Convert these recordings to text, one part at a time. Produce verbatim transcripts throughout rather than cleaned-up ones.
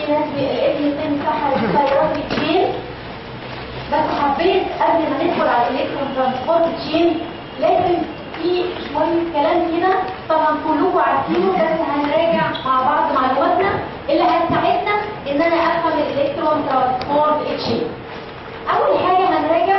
في ناس الاسم الثاني بتاعها respiratory chain. بس حبيت قبل ما ندخل على الالكترون ترانسبورت تشين لازم في شويه كلام كده طبعا كلكم عارفينه، بس هنراجع مع بعض معلوماتنا اللي هتساعدنا ان انا افهم الالكترون ترانسبورت تشين. اول حاجه هنراجع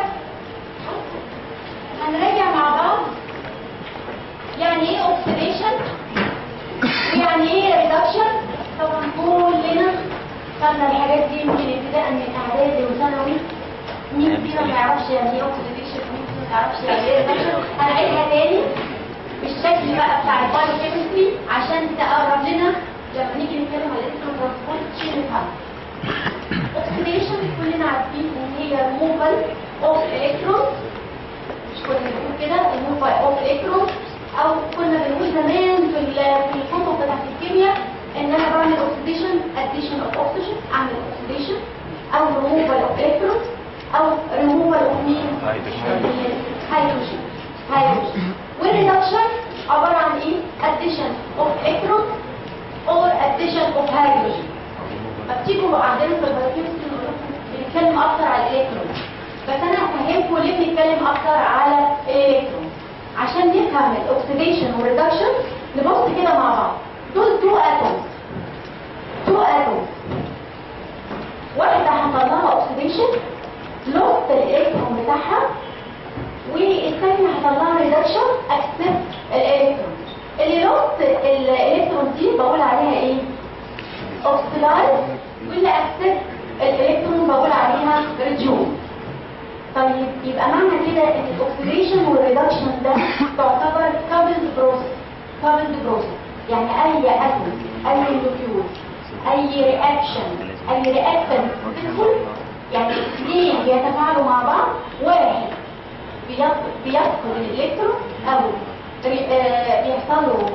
هنراجع مع بعض يعني ايه اوكسيديشن ويعني ايه ريدكشن. طبعا كلنا خدنا الحاجات دي يمكن ابتداء من اعدادي وثانوي. مين فينا ما يعرفش يعني ايه اوكسيديشن ومين فينا ما يعرفش يعني ايه ريدكشن؟ هنعيدها تاني بالشكل بقى بتاع البايو كيمستري عشان تقرب لنا لما نيجي نتكلم على الالكترون ترانسبورت تشين نفهم. اوكسيديشن كلنا عارفين ان هي ريموفال اوف الكترون، مش كنا بنقول كده ريموفال اوف الكترون، او كنا بنقول زمان في في الكتب بتاعت الكيمياء ان انا بعمل اوكسيديشن اديشن اوف اوكسجين، اعمل اوكسيديشن او ريموفال اوف الكترون او ريموفال اوف مين؟ هيدروجين. هيدروجين. والريدكشن عباره عن ايه؟ اديشن اوف الكترون اور اديشن اوف هيدروجين. فبتيجوا عندنا في البايوكيمستري بنتكلم اكتر على الالكترون، بس انا هفهمكم ليه بنتكلم اكتر على الالكترون عشان نفهم الاكسيديشن والريدكشن. نبص كده مع بعض. دول تو اتوم تو اتوم واحده حصل لها اوكسيديشن لوست الالكترون بتاعها، والثانيه حصل لها ريدكشن اكسبت الالكترون. اللي لوست الالكترون دي بقول عليها ايه؟ اوكسيدايز، واللي اكسبت الالكترون بقول عليها ريديوس. طيب يبقى معنى كده ان الاكسيديشن والريدكشن ده تعتبر كابلد بروسيس. كابلد بروسيس يعني اي اتوم اي مولكيول اي رياكشن اي رياكتنت بتدخل، يعني اثنين بيتفاعلوا مع بعض، واحد بيفقد الالكترون او بيحصل له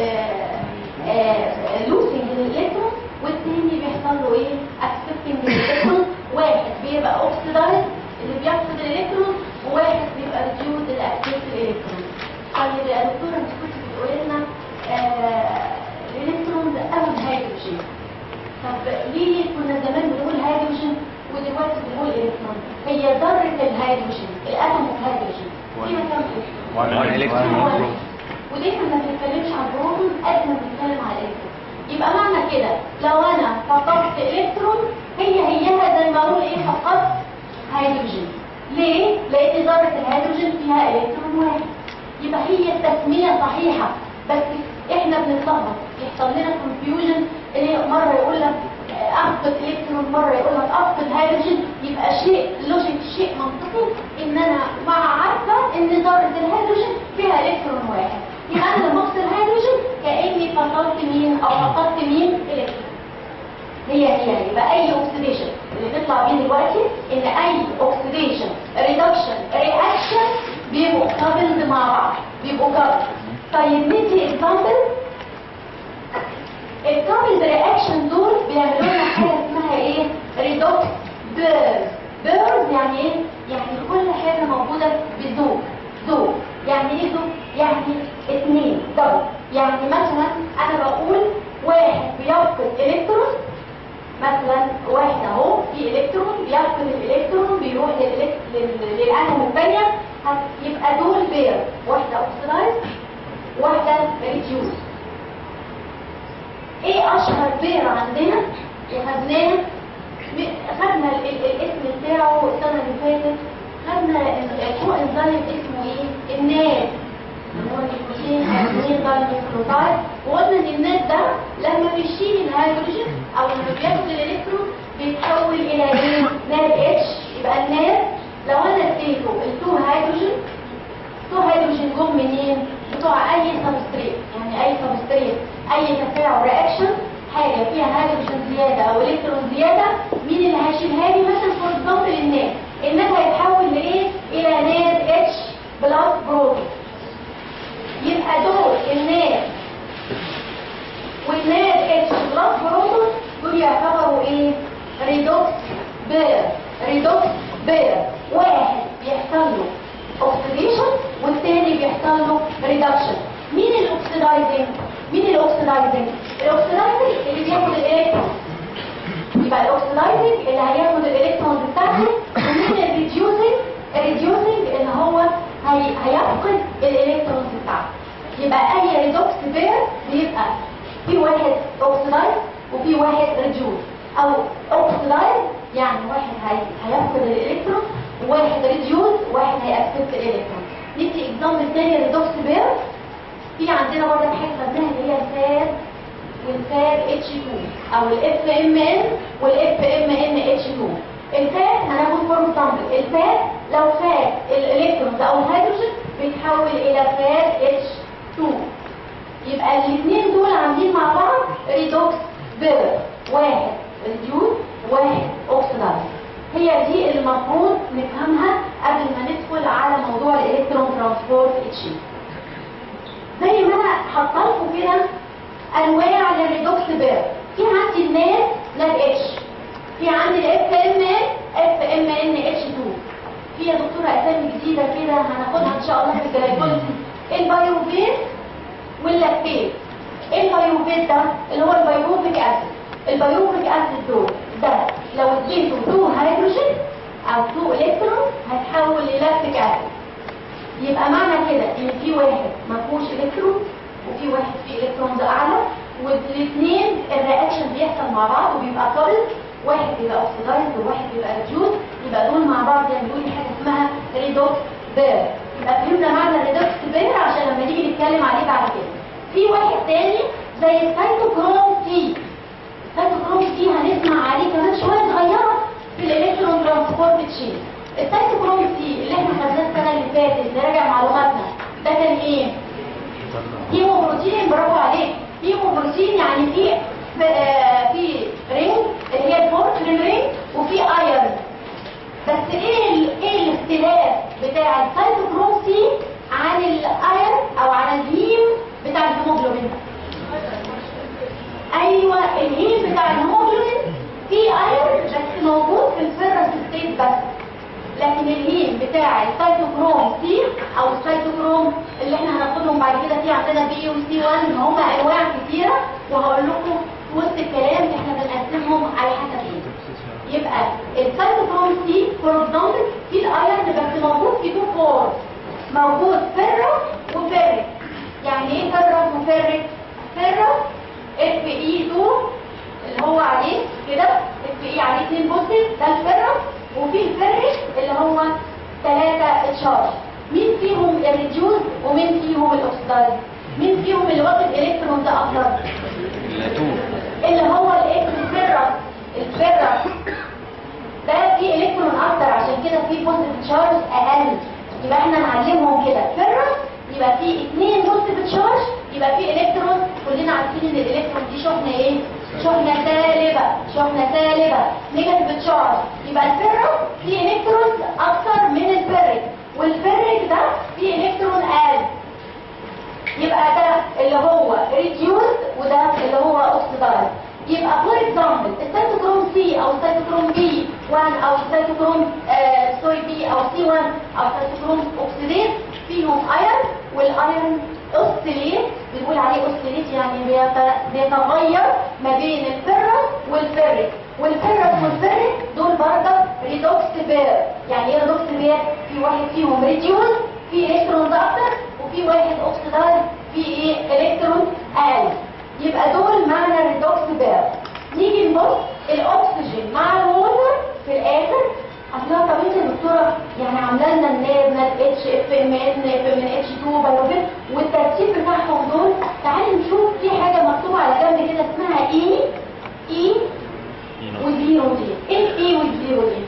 لوسنج الالكترون، والثاني بيحصل له ايه؟ اكسبتنج الالكترون. واحد بيبقى اوكسيدايز اللي بيفقد الالكترون، وواحد بيبقى ريديوز اللي اكسبت الالكترون. طيب يا دكتوره انت كنت بتقولي لنا الالكترون او الهيدروجين، طب ليه كنا زمان بنقول هيدروجين ودلوقتي بنقول الكترون؟ هي ذره الهيدروجين الاتوم اوف هيدروجين فيها كام الكترون؟ ودايما ما بنتكلمش عن البروتون قد ما بنتكلم على الالكترون. يبقى معنى كده لو انا فقدت الكترون هي هيها زي ما اقول ايه؟ فقدت هيدروجين. ليه؟ لان ذره الهيدروجين فيها الكترون واحد. يبقى هي التسميه صحيحه، بس احنا بنتلخبط، يحصل لنا كونفيوجن، اللي مره يقول لك افقد الكترون، مره يقول لك افقد هيدروجين. يبقى شيء لوجيك، شيء منطقي ان انا مع عارفه ان ذره الهيدروجين فيها الكترون واحد، يبقى انا لما افقد الهيدروجين كاني فقدت مين او فقدت مين؟ الكترون. هي هي يبقى اي اوكسيديشن اللي بيطلع بيه دلوقتي ان اي اوكسيديشن ريدكشن رياكشن بيبقوا كابلد مع بعض، بيبقوا كابلد. طيب ندي اكزامبل. الكابلد رياكشن دول بيعملوا لنا حاجه اسمها ايه؟ ريدوكس بيرز. بيرز يعني ايه؟ يعني كل حاجه موجوده بذوب. ذوب يعني ايه ذوب؟ يعني اثنين دبل. يعني مثلا انا بقول واحد بيفقد الكترون، مثلا واحد اهو في الكترون بيفقد الالكترون بيروح للاتوم الثانيه، يبقى دول بير، واحده اوكسيدايز واحده ريديوس. ايه اشهر بير عندنا وخدناه؟ خدنا الاسم بتاعه السنه اللي فاتت، خدنا الكو انزيم اسمه ايه؟ الناد، اللي هو النيكوتين ادينين داينيكلوتايد. وقلنا ان الناد ده لما بيشيل الهيدروجين او لما بياخد الالكترون بيتحول الى ايه؟ ناد اتش. يبقى الناد لو انا اديته التو هيدروجين، تو هيدروجين جم منين؟ بتوع اي سبستريت، يعني اي سبستريت اي تفاعل رياكشن حاجه فيها هيدروجين زياده او الكترون زياده، مين اللي هيشيلها لي؟ مثلا فور اكزامبل الناد. الناد هيتحول لايه؟ الى ناد اتش بلس بروتون. يبقى دول الناد والناد اتش بلس بروتون دول يعتبروا ايه؟ ريدوكس بير. ريدوكس بير واحد بيحصل له اوكسيديشن والثاني بيحصل له ريدكشن. مين الاوكسيدايزنج؟ مين الاوكسيدايزنج؟ الاوكسيدايزنج اللي بياخد الالكترون. هيفقد الالكترونز بتاعته. يبقى اي ريدوكس بير بيبقى في واحد اوكسيدايز وفي واحد ريديوز، او اوكسيدايز يعني واحد هي... هيفقد الالكترون، وواحد ريديوز واحد هيأكسبت الالكترون. ندي اكزامبل تاني ريدوكس بير. في عندنا برضه حاجه خدناها اللي هي الفاد والفاد اتش اتنين او الاف ام ان والاف ام ان اتش اتنين. الفاد هناخد فور اكزامبل. الفاد لو فاد الالكترونز او الهيدروجين بيتحول الى فاد اتش اتنين. يبقى الاثنين دول عاملين مع بعض ريدوكس بير، واحد ريديوز واحد اوكسيدايز. هي دي اللي المفروض نفهمها قبل ما ندخل على موضوع الالكترون ترانسبورت تشين. زي ما انا حاطه لكم كده انواع للريدوكس بير. في عندي الناد ناد اتش، في عندي الاف ام ان اف ام ان اتش اتنين. في يا دكتوره اسامي جديده كده هناخدها ان شاء الله في الجلايكوليسيس. البايوفيت واللاكتيت. ايه البايوفيت ده؟ اللي هو البيروفيك اسيد. البيروفيك اسيد دول ده لو اديته تو هيدروجين او تو الكترون هتحول للاكتيك اسيد. يبقى معنى كده ان في واحد ما فيهوش الكترون وفي واحد فيه الكترونز اعلى، والاثنين الرياكشن بيحصل مع بعض وبيبقى سوليد، واحد بيبقى اوكسيدايز وواحد بيبقى ريديوز. يبقى دول مع بعض يعملوا لي حاجه اسمها ريدوكس بير. يبقى فهمنا معنى الريدوكس بير عشان لما نيجي نتكلم عليه بعد كده. في واحد تاني زي السيتوكروم سي. السيتوكروم سي هنسمع عليه كمان شويه صغيره في الالكترون ترانسبورت تشين. السيتوكروم سي اللي احنا خدناه السنه اللي فاتت نراجع معلوماتنا، ده كان ايه؟ هيموبروتين. برافو عليك. هيموبروتين يعني في في رينج اللي هي البورفرين رينج وفي ايرون. بس ايه ايه الاختلاف بتاع السيتوكروم سي عن الايرون او عن الهيم بتاع الهيموجلوبين؟ ايوه الهيم بتاع الهيموجلوبين في ايرون بس موجود في الفيرس ستيت بس، لكن الهيم بتاع السيتوكروم سي او السيتوكروم اللي احنا هناخدهم بعد كده في عندنا بي وسي واحد هم انواع كتيره، وهقول لكم في وسط الكلام احنا بنقسمهم على حسب ايه. يبقى السيتوكروم سي فور اكزامبل في الايرون بس موجود في تو فورم، موجود فيرس وفيريك. يعني ايه فيرس وفيريك؟ فيرس اف اي اتنين اللي هو عليه كده اف اي عليه اتنين بوزيتيف ده الفيرس، وفي الفيريك اللي هو ثلاثة تشارج. مين فيهم الريديوز ومين فيهم الاوكسيدايز؟ مين فيهم اللي واخد الكترون ده اكتر؟ اللي هو الفيرس. الفيرس ده فيه الكترون اكتر عشان كده فيه بوزيتيف تشارج اقل. يبقى احنا نعلمهم كده فيرس يبقى فيه اثنين بوزيتيف تشارج، يبقى فيه الكترون. كلنا عارفين ان الالكترون دي شحنه ايه؟ شحنه سالبه. شحنه سالبه نيجاتيف تشارج. يبقى الفيرس فيه الكترون اكتر من الفيريك، والفيريك ده فيه الكترون اقل. يبقى ده اللي هو ريديوز وده اللي هو اوكسيدايز. يبقى فور اكزامبل السيتوكروم سي او السيتوكروم بي واحد او السيتوكروم آه سوري بي او سي واحد او السيتوكروم اوكسيديز فيهم ايرون، والايرون اوسيليت بنقول عليه اوسيليت يعني بيتغير ما بين الفيرس والفيريك، والفيرس والفيريك دول برضه ريدوكس بير. يعني ايه ريدوكس بير؟ في واحد فيهم ريديوز في الكترون اكتر، وفي واحد اوكسيدايز في ايه الكترون اقل. يبقى دول معنى الريدوكس بير. نيجي نبص الاكسجين مع الووتر في الاخر. اصلها طب انت يا دكتوره يعني عامله لنا الناد ناد اتش اف ام ان اف ام ان اتش اتنين بايوفيت والترتيب بتاعهم دول. تعالوا نشوف في حاجه مكتوبه على جنب كده اسمها اي اي وزيرو دي. ايه الاي والزيرو دي؟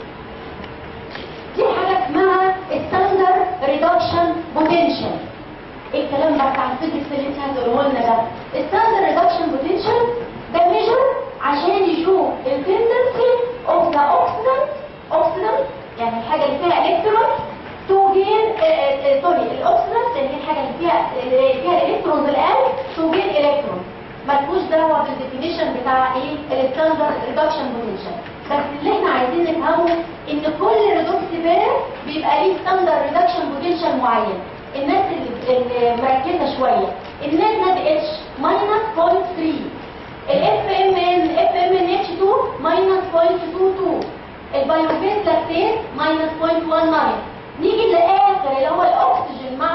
دي حاجه اسمها ستاندرد ريدكشن بوتنشال. ايه الكلام ده بتاع الفيزيكس اللي انت هتقوله لنا ده؟ الستاندرد ريدكشن بوتنشال ده ميجر عشان يشوف التندنسي اوف ذا اوكسيدنت اوكسيدنت يعني الحاجه اللي فيها الكترون تو جين سوري الاوكسيدنت اللي هي الحاجه اللي فيها اللي فيها الالكترونز الاقل تو جين الكترون. مالكوش دعوه بالديفينيشن بتاع ايه الستاندرد ريدكشن بوتنشال. بس اللي احنا عايزين نفهمه ان كل ريدوكس بير بيبقى ليه ستاندرد ريدكشن بوتنشال معين. الناس اللي مركزه شويه الناد ناد اتش ماينس صفر فاصلة ثلاثة، الاف ام ان اف ام ان اتش اتنين ماينس صفر فاصلة اتنين اتنين، البايوفيت لاكتيت ماينس صفر فاصلة واحد تسعة. نيجي للاخر اللي هو الاكسجين مع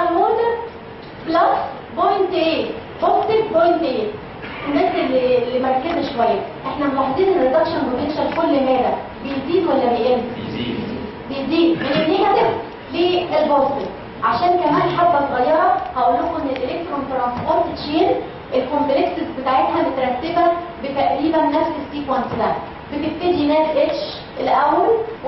بلس بوينت ثمانية بوزيتيف بوينت ثمانية. الناس اللي اللي مركزه شويه، احنا ملاحظين ان الريدكشن بوتنشال كل ماده بيزيد ولا بيقل؟ بيزيد. بيزيد من النيجاتيف للبوزيتيف. عشان كمان حبه صغيره هقول لكم ان الالكترون ترانسبورت تشين الكومبلكسز بتاعتها مترتبه بتقريبا نفس السيكونس ده. بتبتدي ناس اتش الاول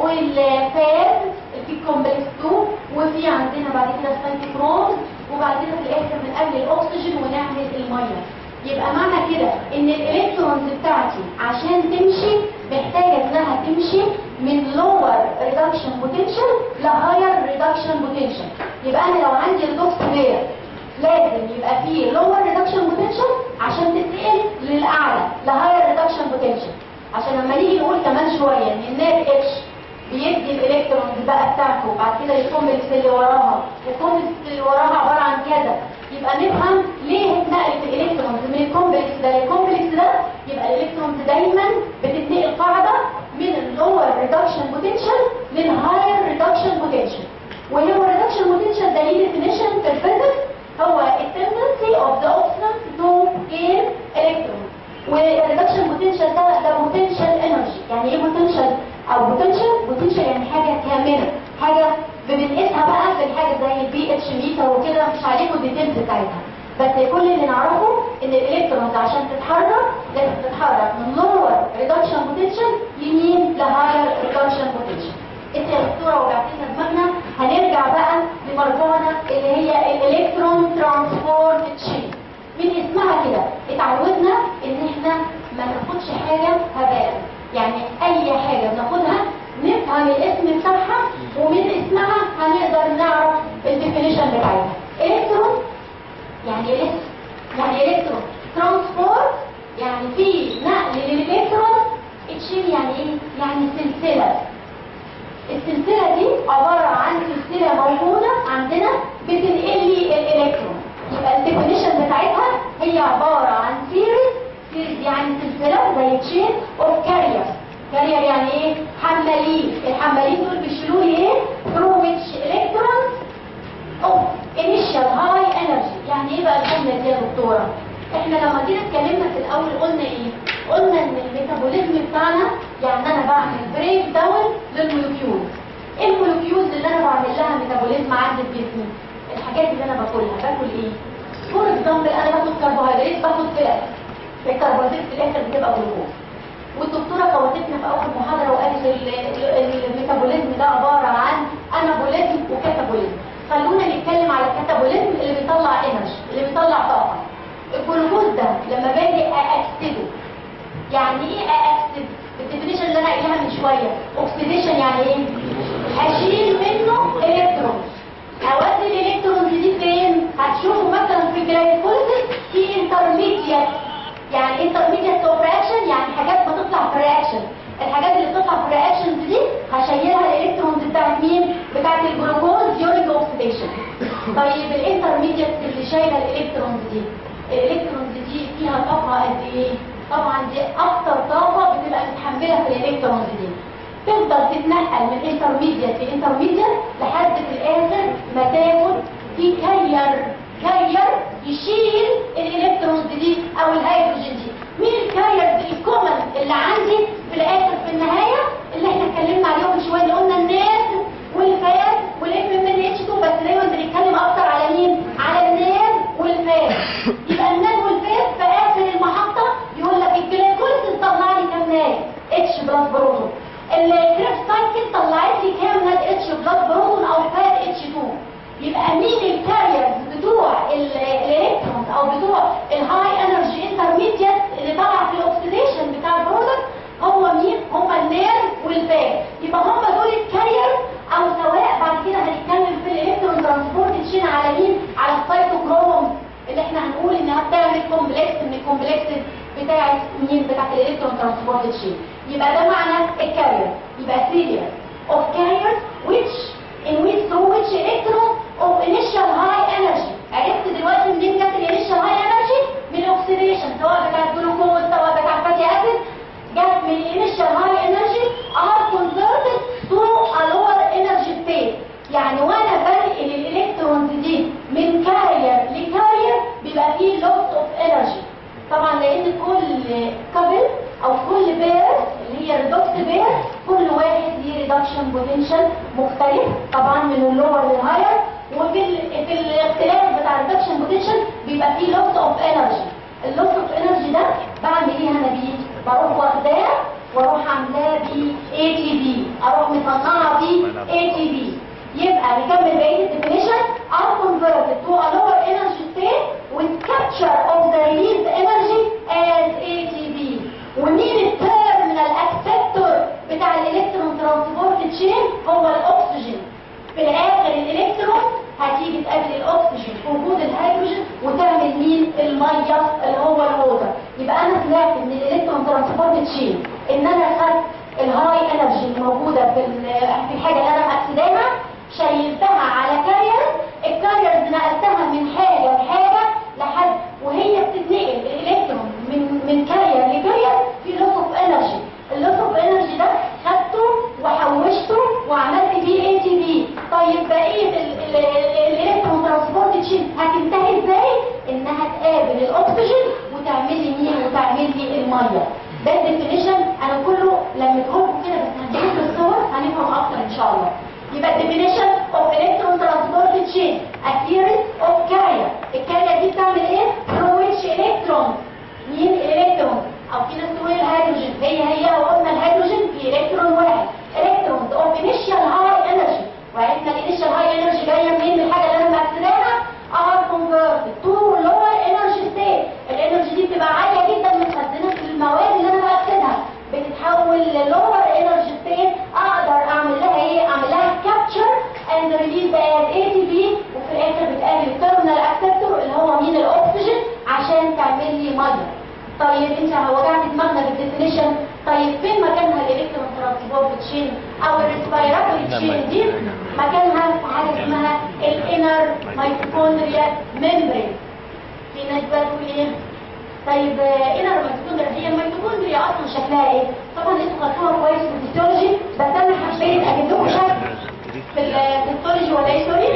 والفاز في الكومبلكس اتنين، وفي عندنا بعد كده السايتوكروم، وبعد كده في الاخر بنقلل الاكسجين ونعمل الميه. يبقى معنى كده ان الالكترونز بتاعتي عشان تمشي محتاجه انها تمشي من lower reduction potential ل higher reduction potential. يبقى انا لو عندي الدوكس بير لازم يبقى فيه lower reduction potential عشان تتنقل للاعلى ل higher reduction potential. عشان لما نيجي نقول كمان شويه ان النات اتش بيدي الالكترونز بقى بتاعته وبعد كده الكومبلكس اللي وراها، الكومبلكس اللي وراها عباره عن كذا، يبقى نفهم ليه اتنقلت الالكترونز من الكومبلكس ده للكومبلكس ده. يبقى الالكترونز دايما بتتنقل قاعده من اللور ريدكشن بوتنشال للهاير ريدكشن بوتنشال. وهو الريدكشن بوتنشال ده ليه ديفينيشن في الفيزيكس، هو التندنسي اوف ذا اوبستنس تو جين الكترون. والريدكشن بوتنشال ده ده بوتنشال انرجي. يعني ايه بوتنشال او بوتنشال؟ بوتنشال يعني حاجه كامله، حاجه بنقيسها بقى في الحاجه زي البي اتش ميتر وكده، مش عليكم الديتيلز بتاعتها، بس كل اللي نعرفه ان الالكترونز عشان تتحرك لازم تتحرك من لور ريدكشن بوتنشال يمين لهاير ريدكشن بوتنشال. انت يا دكتوره وجعتينا دماغنا، هنرجع بقى لمرجوعنا اللي هي الالكترون ترانسبورت تشين. من اسمها كده اتعودنا ان احنا ما ناخدش حاجه هباء، يعني اي حاجه بناخدها نفهم الاسم بتاعها ومن اسمها هنقدر نعرف الديفينيشن بتاعتها. الكترون يعني الاسم، يعني الكترون ترانسبورت يعني في نقل للالكترون. تشين يعني ايه؟ يعني سلسله. السلسله دي عباره عن سلسله موجوده عندنا بتنقل لي الالكترون. يبقى الديفينيشن بتاعتها هي عباره عن سيريز. سيريز يعني سلسله زي تشين اوف كارير. كارير يعني ايه؟ حمالين. الحمالين دول بيشيلوا لي ايه؟ through which electrons of initial high energy. يعني ايه بقى الجمله دي يا دكتوره؟ احنا لما جينا اتكلمنا في الاول قلنا ايه؟ قلنا ان الميتابوليزم بتاعنا يعني انا بعمل بريك داون للمولكيولز. ايه المولكيولز اللي انا بعمل لها ميتابوليزم عندي في جسمي؟ الحاجات اللي انا باكلها. باكل ايه؟ فور اكزامبل انا باخد كربوهيدرات، باخد فات. الكربوهيدرات في الاخر بتبقى جلوكوز. والدكتوره قوتتنا في اول محاضره وقالت الميتابوليزم ده عباره عن انابوليزم وكاتابوليزم. خلونا نتكلم على الكاتابوليزم اللي بيطلع انرجي، اللي بيطلع طاقه. الجلوكوز ده لما باجي اكسده، يعني ايه اكسد؟ الديفينيشن اللي انا قايلها من شويه، اوكسيديشن يعني ايه؟ اشيل منه الكترونز. اودي الالكترونز دي فين؟ هتشوفوا مثلا في الجلايكوليسيس في انترميديت. يعني انترميديت اوف رياكشن يعني حاجات بتطلع في الرياكشن. الحاجات اللي بتطلع في الرياكشنز دي هشيلها الالكترونز بتاعت مين؟ بتاعت الجلوكوز during اوكسيديشن. طيب الانترميديت اللي شايله الالكترونز دي، الالكترونز دي فيها طاقه قد ايه؟ طبعا دي اكتر طاقه بتبقى متحملها في الالكترونز دي. تفضل تتنقل من انترميديت لانترميديت لحد في الاخر ما تاخد في كارير. كارير يشيل الالكترونز دي او الهيدروجين دي. مين الكاريرز الكومن اللي عندي في الاخر في النهايه اللي احنا اتكلمنا عليهم من شويه؟ اللي قلنا الناس والفات والام ام ان اتش اتنين، بس دايما بنتكلم اكتر على مين؟ على الناس والفات. يبقى الناس والفات في اخر المحطه يقول لك الجلايكوليسيس طلع لي كام ناس؟ اتش بلس بروتون. الكريب سايكل طلعت لي كام ناس؟ اتش بلس بروتون او فات اتش اتنين. يبقى مين الكاريرز بتوع الالكترونز او بتوع الهاي انرجي انترميديت اللي طالعه في الاكسيديشن بتاع البرودكت؟ هو مين؟ هم النير والفات. يبقى هم دول الكارير. او سواء بعد كده هنتكلم في الالكترون ترانسبورت تشين على مين؟ على السيتوكروم اللي احنا هنقول انها بتعمل كومبلكس من الكومبلكسز بتاعت مين؟ بتاعت الالكترون ترانسبورت تشين. يبقى ده معنى الكارير. يبقى serial of carriers which in which through which electron of initial high energy. عرفت دلوقتي منين جت الانيشال هاي انرجي؟ من الاكسيديشن، سواء بتاع الجلوكوز سواء بتاع الفاتي اسيد، جت من الانيشال هاي انرجي are converted to a lower energy state. يعني وانا بنقل الالكترونز دي من كارير لكارير بير كل واحد ليه ريدكشن بوتنشال مختلف طبعا من اللور للهاير، وفي ال في الاختلاف بتاع الريدكشن بوتنشال بيبقى فيه لوس اوف انرجي. اللوس اوف انرجي ده بعمل ايه انا بيه؟ بروح واخداه واروح عاملاه ب A T P، اروح مصنعه ب A T P. يبقى نكمل بقيه الديفينيشن. are converted to a lower energy state with capture of the released energy as A T P. ومين التيرمينال اكسبتور بتاع الالكترون ترانسبورت تشين؟ هو الاكسجين. في الاخر الالكترون هتيجي تقابل الاكسجين في وجود الهيدروجين وتعمل مين؟ الميه اللي هو الووتر. يبقى انا طلعت من الالكترون ترانسبورت تشين ان انا خدت الهاي انرجي الموجوده في في الحاجه اللي انا مقسماها، شيلتها على كارير، الكاريرز نقلتها من حاجه لحاجه لحد وهي بتتنقل الالكترون من من كارير لكارير في لوس اوف انرجي. اللوس اوف انرجي ده خدته وحوشته وعملت بيه اي تي بي. طيب بقيه الالكترون ترانسبورت تشين هتنتهي ازاي؟ انها تقابل الاكسجين وتعمل لي مين؟ وتعمل لي الميه. ده الديفينيشن. انا كله لما تقولوا كده بس هنشوف الصور هنفهم اكتر ان شاء الله. يبقى definition of electron transport chain a series of carrier. الكارير دي بتعمل ايه؟ through which electron مين الالكترون؟ او في ناس تقول الهيدروجين، هي هي لو قلنا الهيدروجين في الكترون واحد. electrons of initial high energy، وعرفنا الانيشال هاي انرجي جايه منين؟ من الحاجه اللي انا مقسماها. are converted to lower energy state. الانرجي دي بتبقى عاليه جدا متخزنه في المواد اللي انا بقسمها، بتتحول للور انرجي ستيت. اقدر اعمل لها ايه؟ اعمل لها كابتشر اند ريليز از اي تي بي، وفي الاخر بتقابل التيرمينال اكسبتور اللي هو مين؟ الاكسجين، عشان تعمل لي ميه. طيب انت وجعت دماغنا بالديفينيشن. طيب فين مكانها الالكترون ترانسبورت تشين او الريسبيراتوري تشين؟ دي مكانها في حاجه اسمها الانر ميتوكوندريال ميمبرين. في ناس بقى تقول ايه؟ طيب انر ميتوكوندريا، هي الميتوكوندريا اصلا شكلها ايه؟ طبعا انتوا خدتوها كويس في الفسيولوجي، بس انا حبيت اجيب لكم شكل في الفسيولوجي ولا ايه سوري؟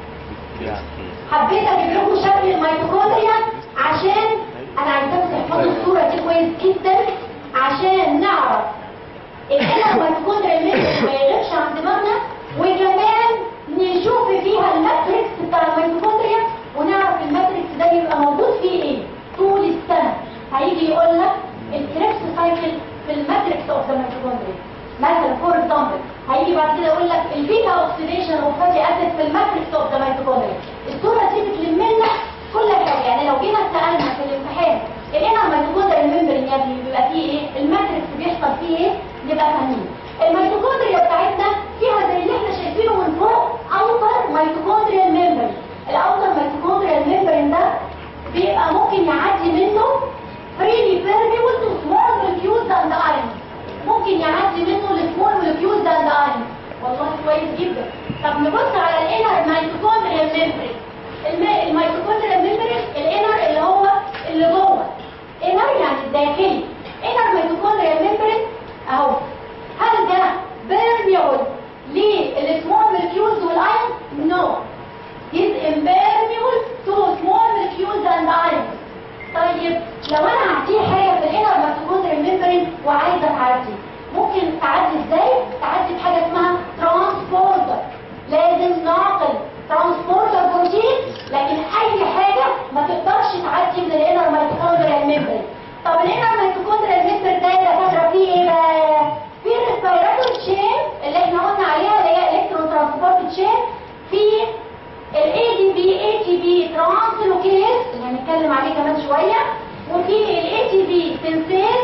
حبيت اجيب لكم شكل الميتوكوندريا عشان انا عايزاكم تحفظوا الصوره دي كويس جدا عشان نعرف الانر ميتوكوندريا الميمبرين ما يغيبش عن دماغنا، وكمان نشوف فيها الماتريكس بتاع الميتوكوندريا ونعرف الماتريكس ده يبقى موجود فيه ايه طول السنه. هيجي يقول لك الكريبس سايكل في الماتريكس اوف ذا ميتوكوندريا مثلا فور اكزامبل. هيجي بعد كده يقول لك البيتا اوكسيديشن اوف فاتي اسيد في الماتريكس اوف ذا ميتوكوندريا. الصوره دي بتلم لنا كل حاجه. يعني لو جينا سالنا في الامتحان الانر ميتوكوندريا الممبرين يعني بيبقى فيه ايه؟ الماتريكس بيحصل فيه ايه؟ نبقى فاهمين. الميتوكوندريا بتاعتنا فيها زي اللي احنا شايفينه من فوق اوتر ميتوكوندريا الممبرين. الاوتر ميتوكوندريا الممبرين ده بيبقى ممكن يعدي منه freely permeable to small molecules and ions. ممكن يعدي منه لسمول molecules and ions. والله كويس جدا. طب نبص على الانر ميتوكوندريا الممبرين. الميتوكوندريا الممبرين الانر اللي هو اللي جوه، انر يعني الداخلي. انر ميتوكوندريا الممبرين اهو. هل ده permeable للسمول molecules والايونز؟ نو. is impermeable to small molecules and ions. طيب لو انا هعطيه حاجه في الانر ميتوكوندريا الممبرين وعايزه تعدي، ممكن تعدي ازاي؟ تعدي بحاجه اسمها ترانسبورتر. لازم نعقل ترانسبورتر بروتين، لكن اي حاجه ما تقدرش تعدي من الانر ميتوكوندريا الممبرين. طب الانر ميتوكوندريا الممبرين ده يا فاكره فيه ايه بقى؟ في ريسبيراتوري تشين اللي احنا قلنا عليها اللي هي الكترون ترانسبورت تشين، في ال A D P A T P translocator اللي هنتكلم عليه كمان شويه، وفي ال A T P synthase،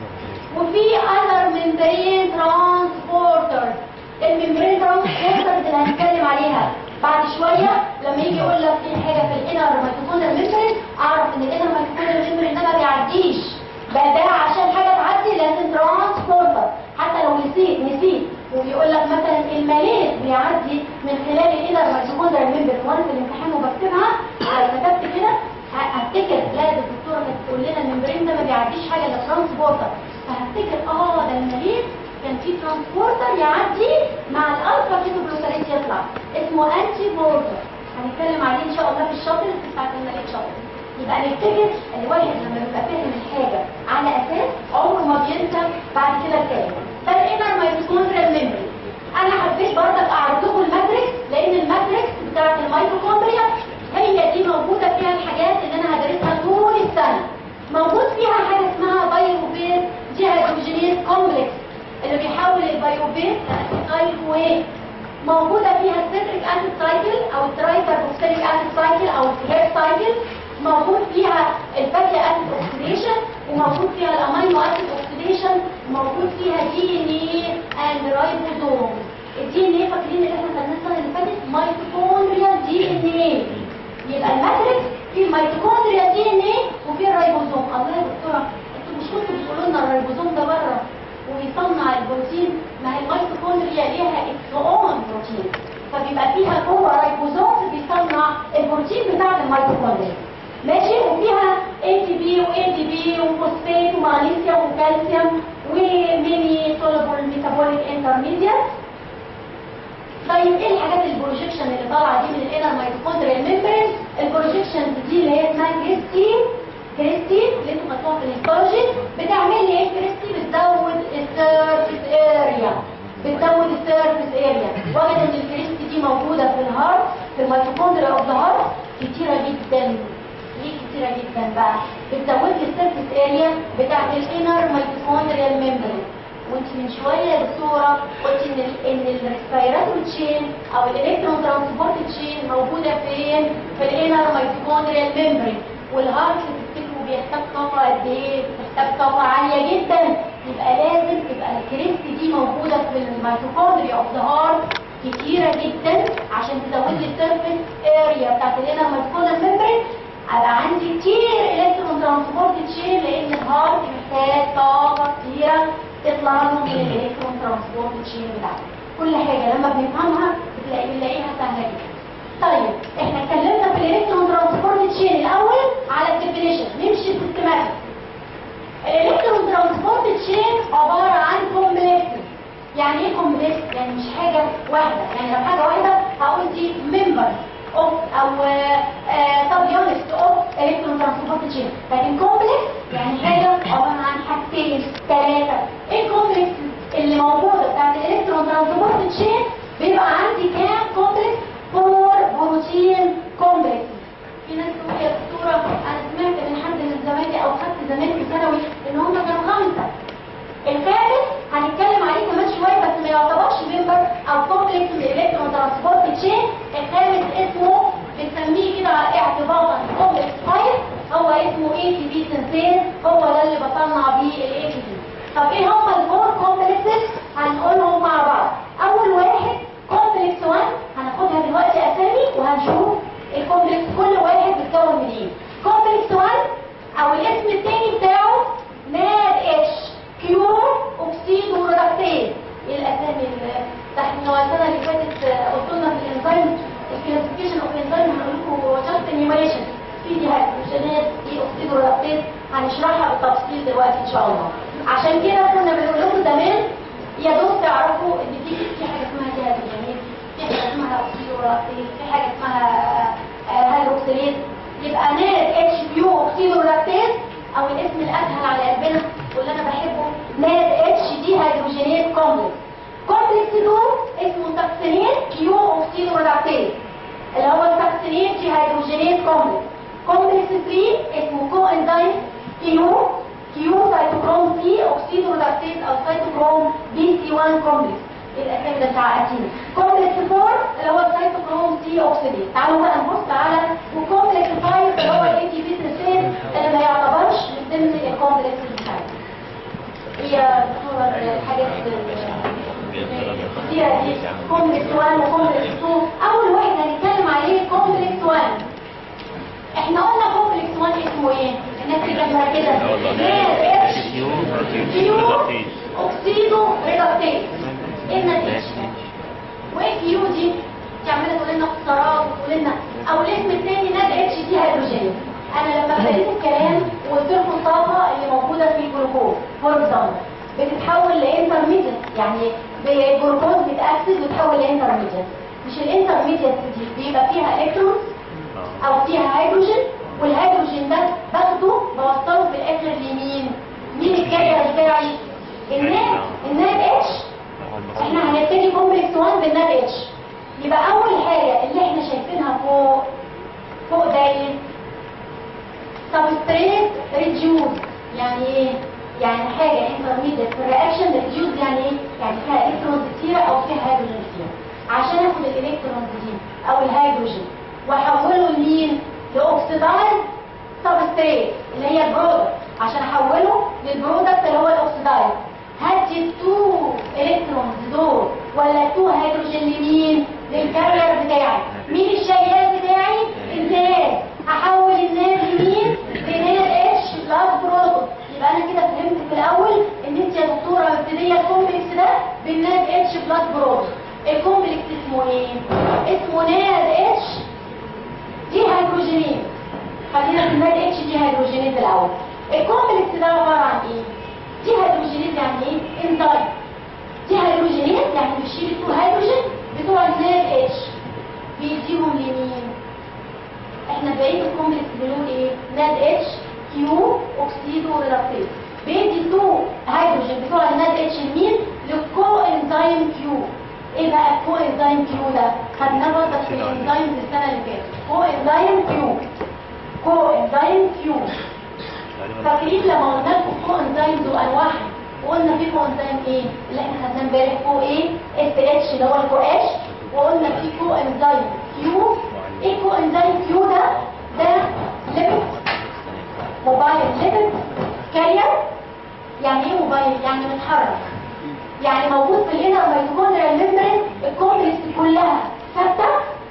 وفي other membrane transporters. الممبرين ترانسبورترز اللي هنتكلم عليها بعد شويه لما يجي يقول لك في حاجه في الانر ميتوكوندريا الممبرين، اعرف ان الانر ميتوكوندريا الممبرين ده ما بيعديش. بقى ده عشان حاجه تعدي لازم ترانسبورتر. حتى لو نسيت نسيت وبيقول لك مثلا الماليز بيعدي من خلال الانر ميتوكوندريا الممبرين، وانا في الامتحان وبكتبها لو كتبت كده هفتكر لا ده الدكتوره كانت بتقول لنا الممبرين ده ما بيعديش حاجه الا ترانسبورتر، فهفتكر اه ده الماليز كان في ترانسبورتر يعدي مع الالفا كيتوبروتريت يطلع اسمه انتي بوردر. هنتكلم عليه ان شاء الله في الشاطر بتاعت الماليز شاطر. يبقى نفتكر الواحد لما بيبقى فاهم الحاجه على اساس عمره ما بينسى بعد كده الكلام. ده فوسفات الاسيتايل كوين موجوده فيها السيتريك اسيد سايكل او الترايكربوكسيليك اسيد سايكل او الهير سايكل، موجود فيها الفاتي اسيد اوكسيديشن، وموجود فيها الامينو اسيد اوكسيديشن، وموجود فيها دي ان اي اند رايبوزوم. الدي ان اي فاكرين اللي احنا خدناه السنه اللي فاتت ميتوكوندريال دي ان اي. يبقى الماتريكس في الميتوكوندريال دي ان اي وفي الرايبوزوم. الله يا دكتوره انتوا مش كنتوا بتقولوا لنا الرايبوزوم ده بره ويصنع البروتين؟ ما هي الميتوكوندريا ليها اتس اون بروتين، فبيبقى فيها جوه رايبوزوم بيصنع البروتين بتاع الميتوكوندريا. ماشي. وفيها اي تي بي واي دي بي وفوسفات ومغنيسيوم وكالسيوم وميني سولوبل ميتابوليك انترميديت. طيب ايه الحاجات البروجكشن اللي طالعه دي من الانر ميتوكوندريال ميمبرين؟ البروجكشنز دي اللي هي اسمها كريستي كريستي اللي انتوا خدتوها في الهيستولوجي. بتعمل لي ايه كريستي؟ بتزود السيرفيس اريا، بتزود السيرفيس اريا. وجدوا ان الكريستي دي موجوده في الهارت، في الميتوكوندريا اوف ذا هارت كتيره جدا. ليه كتيره جدا بقى؟ بتزود لي السيرفيس اريا بتاعت الانر ميتوكوندريال ميمبرين. وانت من شويه يا دكتوره قلت ان ال ان الريسبيراتوري تشين او الالكترون ترانسبورت تشين موجوده فين؟ في الانر ميتوكوندريال ميمبرين. والهارت تفتكروا بيحتاج طاقه قد ايه؟ بيحتاج طاقه عاليه جدا. يبقى لازم تبقى الكريست دي موجوده في الميتوكوندريا اوف ذا هارت كتيره جدا عشان تزود لي السيرفيس اريا بتاعت الانر ميتوكوندريال ميمبرين. ابقى عندي كتير الكترون ترانسبورت تشين لان الهارت محتاج طاقه كتيره تطلع له من الالكترون ترانسبورت تشين بتاعته. كل حاجه لما بنفهمها بتلاقي بنلاقيها سهله جدا. طيب احنا اتكلمنا في الالكترون ترانسبورت تشين الاول على الديفينيشن، نمشي سيستماتيك. الالكترون ترانسبورت تشين عباره عن كومبلكس. يعني ايه كومبلكس؟ يعني مش حاجه واحده، يعني لو حاجه واحده هقول دي ممبر اوف او سب يونت اوف الكترون ترانسبورت تشين، لكن كومبلكس يعني حاجه عباره عن حاجتين ثلاثه. ايه الكومبلكس اللي موجوده بتاعت الالكترون ترانسبورت تشين؟ بيبقى عندي كام كومبلكس؟ فور بروتين كومبلكس. في ناس تقول يا دكتوره انا سمعت من حد من زمايلي او خدت زمان في ثانوي ان هم كانوا خمسه. الخامس هنتكلم عليه كمان شويه بس ما يعتبرش ممبر او كومبلكس من الالكترون ترانسبورت تشين. الخامس اسمه بنسميه كده اعتباطا كومبلكس خمسة، هو اسمه اي تي بي سنسين، هو ده اللي بصنع بيه الاي تي بي. طب ايه هم الفور كومبلكسز؟ هنقولهم مع بعض. اول واحد كومبلكس واحد، هناخدها دلوقتي اسامي وهنشوف الكومبلكس كل واحد بيتكون من ايه. كومبلكس واحد او الاسم الثاني بتاعه ناد اتش كيو اوكسيدو ريدكتيز. ايه الاسامي اللي احنا السنه اللي فاتت قلت لنا في الانزيم الكلاسيفيكيشن اوف انزيم هنقول لكم جاست انيميشن في دي هيدروجينات دي اوكسيدو ريدكتيز، هنشرحها بالتفصيل دلوقتي ان شاء الله. عشان كده كنا بنقول لكم زمان يا دوب تعرفوا ان في في حاجه اسمها دي هيدروجينات، في حاجه اسمها اوكسيدو ريدكتيز، في حاجه اسمها هيدروكسيليز. يبقى ناد اتش كيو اوكسيدو ريدكتيز او الاسم الاسهل على قلبنا واللي انا بحبه ناد اتش دي هيدروجينات كومبلكس. كومبلكس دول اسمه ساكسينيت كيو اوكسيدو ريدكتيز اللي هو الساكسينيت دي هيدروجينات كومبلكس. كومبلكس ثلاثة اسمه كو انزيم كيو كيو سيتوكروم سي اوكسيدو ريدكتيز او سيتوكروم بي سي واحد كومبلكس. الاسامي ده متعقدين. كومبلكس أربعة اللي هو السيتوكروم سي اوكسيديز. تعالوا بقى نبص على وكومبلكس خمسة اللي هو الاي تي بي سنسين اللي ما يعتبرش من ضمن الكومبلكس بتاعتنا. هي الحاجات كتيرة دي كومبلكس واحد وكومبلكس اتنين. اول واحد هنتكلم عليه كومبلكس واحد. احنا قلنا كومبلكس واحد اسمه ايه؟ الناس اللي جنبها كده اتش كيو اوكسيدو ريدكتيز. ايه النتيجه؟ وايه كيو دي؟ دي عماله تقول لنا اختصارات وتقول لنا او الاسم الثاني ناد اتش دي هيدروجين. انا لما بديت الكلام وقلت لكم الطاقه اللي موجوده في الجلوكوز فور اكزامبل بتتحول لانترميديت، يعني الجلوكوز بيتاكسد وتتحول لانترميديت. مش الانترميديت دي بيبقى فيها الكترون او فيها هيدروجين، والهيدروجين ده باخده بوصله في الاخر لمين؟ مين الكارير بتاعي؟ الناد الناد اتش. احنا هنبتدي كومبلكس واحد بالناد اتش. يبقى اول حاجه اللي احنا شايفينها فوق فوق ده ايه؟ سبستريت ريديوز. يعني ايه؟ يعني حاجه انترميديت في الرياكشن. ريديوز يعني ايه؟ يعني فيها الكترونز هاخد الالكترونز دي او الهيدروجين واحوله لمين؟ لاوكسيدايز سبستريت اللي هي البرودكت، عشان احوله للبرودكت اللي هو الاوكسيدايز هدي التو الكترونز دول ولا التو هيدروجين لمين؟ للكارير بتاعي. مين الشيال بتاعي؟ الناد. هحول الناد لمين؟ لناد اتش بلس بروتون. يبقى انا كده فهمت في الاول ان انت يا دكتوره مبتديه الكومبلكس ده بالناد اتش بلس بروتون. الكومبلكس اسمه ايه؟ اسمه ناد اتش دي هيدروجينيز. خلينا في الناد اتش دي هيدروجينيز الاول. الكومبلكس ده عباره عن ايه؟ دي هيدروجينيز يعني ايه؟ انزيم. دي هيدروجينيز يعني بتشيل التو هيدروجين بتوع الناد اتش بيديهم لمين؟ احنا بقيت الكومبلكس بنقول ايه؟ ناد اتش كيو اوكسيدو ريلاكتيز بيدي التو هيدروجين بتوع الناد اتش لمين؟ للكو انزيم كيو. ايه بقى الكو انزيم كيو ده؟ خدناه برضه في الانزيم السنه اللي فاتت. كو انزيم كيو كو انزيم كيو فاكرين لما قلنا لكم كو انزيمز وانواعها وقلنا في كو انزيم ايه اللي احنا خدناه امبارح؟ كو ايه اس اتش اللي هو الكو اتش، وقلنا في كو انزيم كيو. ايه كو انزيم كيو ده؟ ده ليبيد موبايل ليبيد كارير. يعني ايه موبايل؟ يعني متحرك، يعني موجود في الانر ميتوكوندريال ميمبرين. الكومبلكس كلها ثابته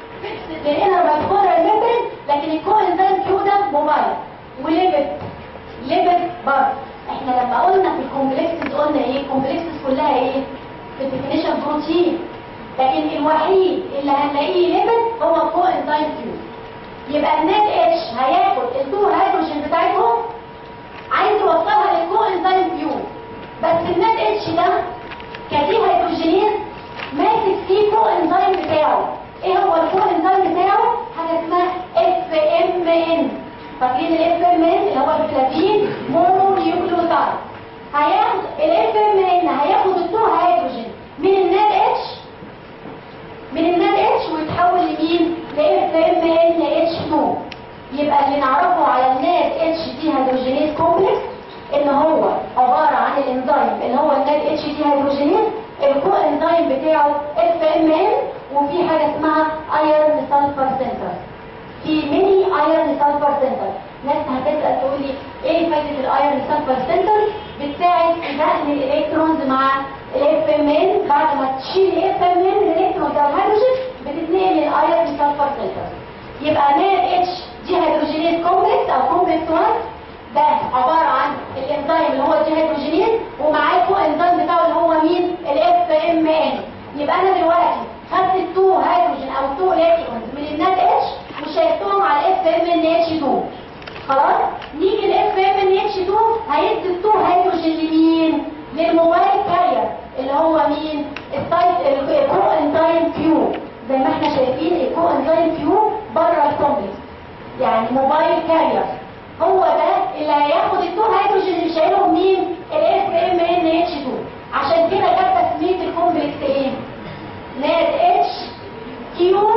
في الانر ميتوكوندريال ميمبرين، لكن الكو انزيم كيو ده موبايل وليبيد ليبيد برضه. احنا لما قلنا في الكومبلكسز قلنا ايه؟ الكومبلكسز كلها ايه؟ في الديفينيشن بروتين، لكن الوحيد اللي هنلاقيه ليبيد هو كو انزيم كيو. يبقى الناد اتش هياخد التو هيدروجين بتاعتهم عايز يوصلها للكو انزيم كيو، بس الناد اتش ده كدي هيدروجينيز ماسك فيه كو انزيم بتاعه. ايه هو الكو انزيم بتاعه؟ حاجه اسمها اف ام ان. فاكرين الاف ام ان اللي هو الفلافين مونو نيوكليوتايد؟ هياخد الاف ام ان هياخد التو هيدروجين من الناد اتش من الناد اتش ويتحول لمين؟ لاف ام ان اتش اتنين. يبقى اللي نعرفه على الناد اتش دي هيدروجينيز كومبلكس ان هو عباره عن الانزيم اللي هو الناد اتش دي هيدروجينيز. الكو انزيم بتاعه اف ام ان، وفي حاجه اسمها ايرن سلفر سنتر. في ميني ايرن سلفر سنتر. ناس هتسال تقول لي ايه فايده الايرن سلفر سنتر؟ بتساعد في نقل الالكترونز مع الاف ام ان. بعد ما تشيل الاف ام ان الالكترون او الهيدروجين بتتنقل للايرن سلفر سنتر. يبقى ناد اتش دي هيدروجينيز كومبلكس او كومبلكس واحد ده عباره عن الانزيم اللي هو الدي هيدروجينيز ومعاه كو انزيم بتاعه اللي هو مين؟ الاف ام ان. يبقى انا دلوقتي خدت التو هيدروجين او التو الكترونز من الناد اتش وشايفتهم على الاف ام ان اتش اتنين. خلاص؟ نيجي الاف ام ان اتش اتنين هيدي التو هيدروجين لمين؟ للموبايل كارير اللي هو مين؟ التايب الكو انزيم كيو. زي ما احنا شايفين الكو انزيم كيو بره الكومبلكس، يعني موبايل كارير. هو ده اللي هياخد التو هيدروجين اللي شايلهم مين؟ الاف ام ان اتش اتنين. عشان كده جت تسميه الكومبلكس ايه؟ ناد اتش كيو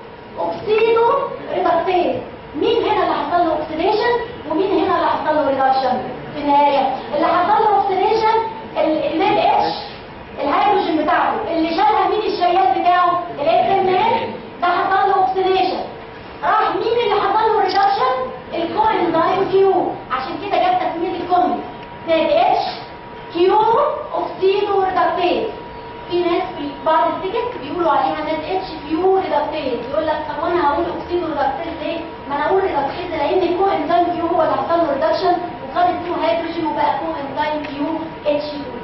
اوكسيدو ريدكتيز. مين هنا اللي حصل له اوكسيديشن ومين هنا اللي حصل له ريدكشن؟ في النهايه اللي حصل له اوكسيديشن الناد اتش الهيدروجين بتاعته اللي شالها مين؟ الشيال بتاعه الاف ام ان ده حصل له اوكسيديشن. راح مين اللي حصل له ريدكشن؟ الكو انزيم كيو. عشان كده جت تسميه الكومبلكس ناد اتش كيو اوكسيدو ريدكتيز. في ناس في بعض التيكت بيقولوا عليها ناد اتش كيو ريدكتيز، يقول لك طب وانا هقول اوكسيدو ريدكتيز ليه؟ ما انا اقول ريدكتيز لان الكو انزيم كيو هو اللي حصل له ريدكشن وخد التو هيدروجين وبقى كو انزيم كيو اتش اتنين.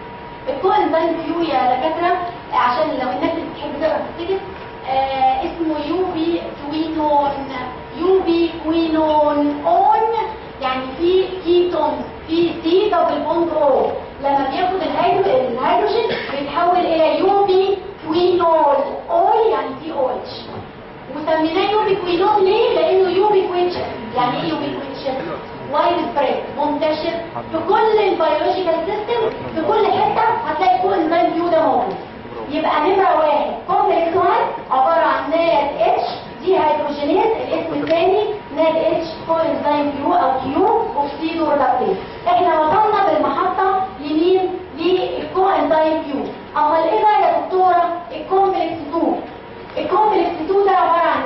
الكو انزيم كيو يا دكاتره عشان لو الناس اللي بتحب تقرا في التيكت آه اسمه يو بي كوينون. يو بي كوينون اون يعني في كيتون في سي دبل بوند او. لما بياخد الهيدروجين بيتحول الى يو بي كوينول او يعني في او اتش. وسميناه يو بي كوينول ليه؟ لانه يو بي كوينشن. يعني ايه يو بي كوينشن؟ وايد سبريد منتشر في كل البيولوجيكال سيستم. في كل حته هتلاقي كو انزيم كيو ده موجود. يبقى نمره واحد كومبلكس واحد عباره عن ناد اتش دي هيدروجينيز. الاسم الثاني ناد اتش كو انزيم كيو او كيو اوكسيدو ريدكتيز. احنا وصلنا بالمحطه لمين؟ للكو انزيم كيو. امال ايه بقى يا دكتوره الكومبلكس اتنين؟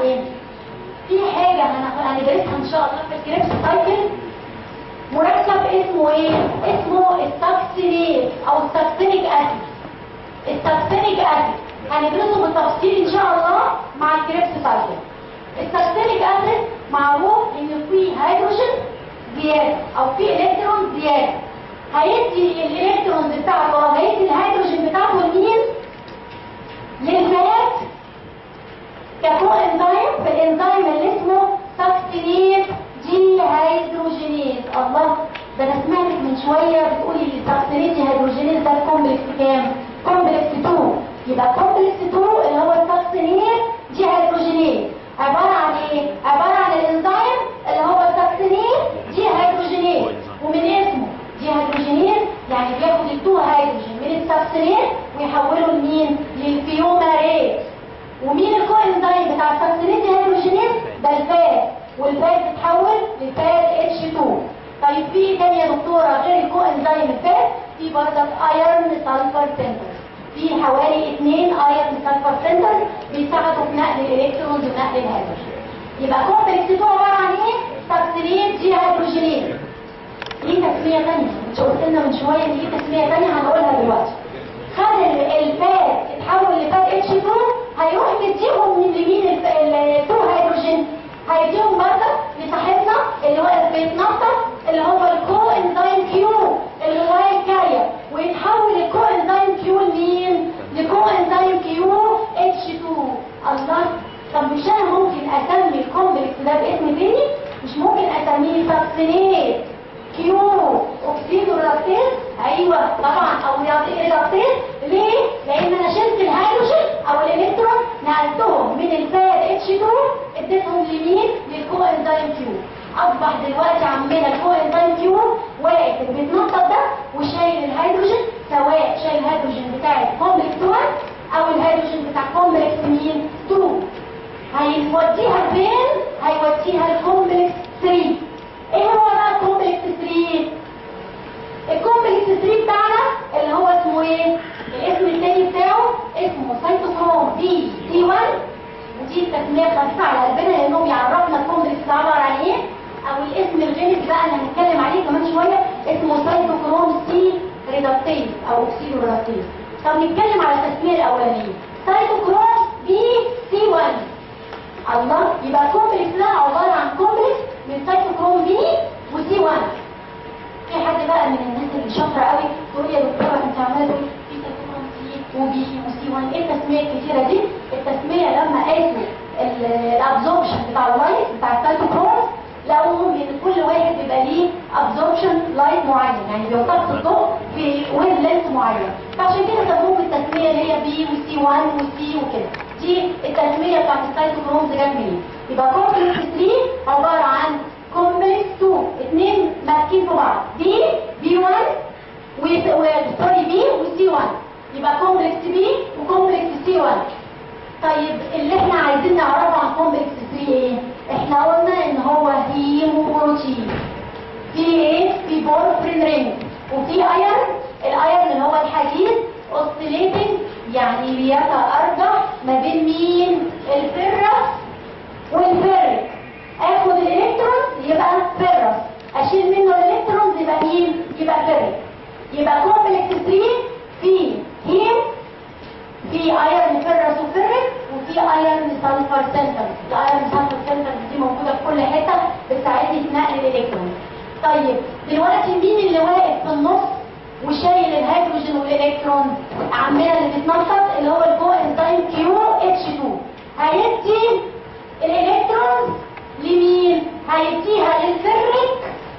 ايه؟ في حاجه هندرسها ان شاء الله في الكريبس سايكل، مركب اسمه ايه؟ اسمه الساكسينيت او الساكسينيك اسيد. الساكسينيك اسيد هندرسه بالتفصيل ان شاء الله مع الكريبس سايكل. الساكسينيك اسيد معروف ان فيه هيدروجين زياده او فيه الكترون زياده، هيدي الالكترونز بتاعته او هيدي الهيدروجين بتاعته لمين؟ للفات ككو انزيم، في الانزيم اللي اسمه ساكسينيت دي هيدروجينيز. الله، ده انا سمعتك من شويه بتقولي الساكسينيت دي هيدروجينيز ده الكومبلكس كام؟ كومبلكس اتنين. يبقى كومبلكس اتنين اللي هو الساكسينيت دي هيدروجينيز عباره عن ايه؟ عباره عن الانزيم اللي هو الساكسينيت دي هيدروجينيز، ومن اسمه دي هيدروجينيز يعني بياخد التو هيدروجين من الساكسينيت ويحوله لمين؟ للفيوماريت. ومين الكو انزيم بتاع الساكسينيت دي هيدروجينيز؟ ده الفات، والفات بتتحول لفات اتش اتنين. طيب في ايه تاني يا دكتوره غير الكو انزيم الفات؟ في برضك ايرن سلفر سنتر، في حوالي اثنين ايرن سلفر سنتر بيساعدوا في نقل الالكترونز ونقل الهيدروجين. يبقى كومبلكس اتنين عباره عن ايه؟ ساكسينيت دي هيدروجينيز. ليه تسميه ثانيه؟ مش قلت لنا من شويه ان ليه تسميه ثانيه؟ هنقولها دلوقتي. خد الفات اتحول لفات اتش اتنين، هيروح يديهم من لمين التو هيدروجين؟ هيديهم برضه لصاحبنا اللي هو بيتنطط اللي هو الكو انزيم كيو اللي هو الكارير، ويتحول الكو انزيم كيو لمين؟ لكو انزيم كيو اتش اتنين. الله، طب مش انا ممكن اسمي الكومبلكس ده باسم تاني؟ مش ممكن اسميه ساكسينيت كيو اوكسيدو ريدكتيز؟ ايوه طبعا، او ريدكتيز. ليه؟ لان انا شلت الهيدروجين او الالكترون نقلتهم من الفات اتش اتنين اديتهم لمين؟ للكو انزيم كيو. اصبح دلوقتي عمنا الكو انزيم كيو واقف بيتنطط ده وشايل الهيدروجين، سواء شايل الهيدروجين بتاع الكومبلكس واحد او الهيدروجين بتاع كومبلكس مين؟ اتنين. هيوديها فين؟ هيوديها الكومبلكس تلاتة. ايه هو بقى الكومبلكس تلاتة؟ الكومبلكس تلاتة بتاعنا اللي هو اسمه ايه؟ الاسم الثاني بتاعه اسمه سيتوكروم بي سي واحد، ودي التسميه خفيفه على قلبنا لانه بيعرفنا الكومبلكس ده عباره عن ايه، او الاسم الغلط بقى اللي هنتكلم عليه كمان شويه اسمه سيتوكروم سي ريدكتيز او اوكسيدو ريدكتيز. طب نتكلم على التسميه الاولانيه سيتوكروم بي سي واحد. الله، يبقى الكومبلكس ده عباره عن كومبلكس من سيتوكروم بي وسي واحد. في حد بقى من الناس اللي شاطره قوي تقول يا دكتوره انت عماله تقول في سيتوكروم سي وبي وسي واحد، ايه التسميه الكتيره دي؟ التسميه لما قاسوا الابزوربشن بتاع اللايت بتاع السيتوكروم لقوا ان كل واحد بيبقى ليه ابزوربشن لايت معين، يعني بيرتبط الضوء في ويف لينث معين، فعشان كده سموه بالتسميه اللي هي بي وسي واحد وسي وكده. دي التسميه بتاعت السيتوكرومز جت منين؟ يبقى كومبلكس تلاتة عباره عن كومبلكس اتنين، اثنين ماسكين في بعض، بي بي واحد وسوري بي وسي واحد، يبقى كومبلكس بي وكومبلكس سي واحد. طيب اللي احنا عايزين نعرفه عن كومبلكس تلاتة ايه؟ احنا قلنا ان هو هيموبروتين، في ايه؟ في بورفرين رينج، وفي ايرن، الايرن اللي هو الحديد اوسيليتنج يعني بيتأرجح ما بين مين؟ الفرس والفرك. اخد الالكترونز يبقى فيرس، اشيل منه الالكترونز يبقى مين؟ يبقى فرك. يبقى كومبلكس تلاتة فيه هيم، في ايرن فيرس وفرك، وفي ايرن سلفر سنتر. الايرن سلفر سنتر دي موجوده في كل حته بتساعدني في نقل الالكترون. طيب دلوقتي مين اللي واقف في النص وشايل الهيدروجين والالكترون؟ عمنا اللي بيتنطط اللي هو الكو انزيم كيو اتش اتنين. هيدي الالكترون لمين؟ هيديها للفرك،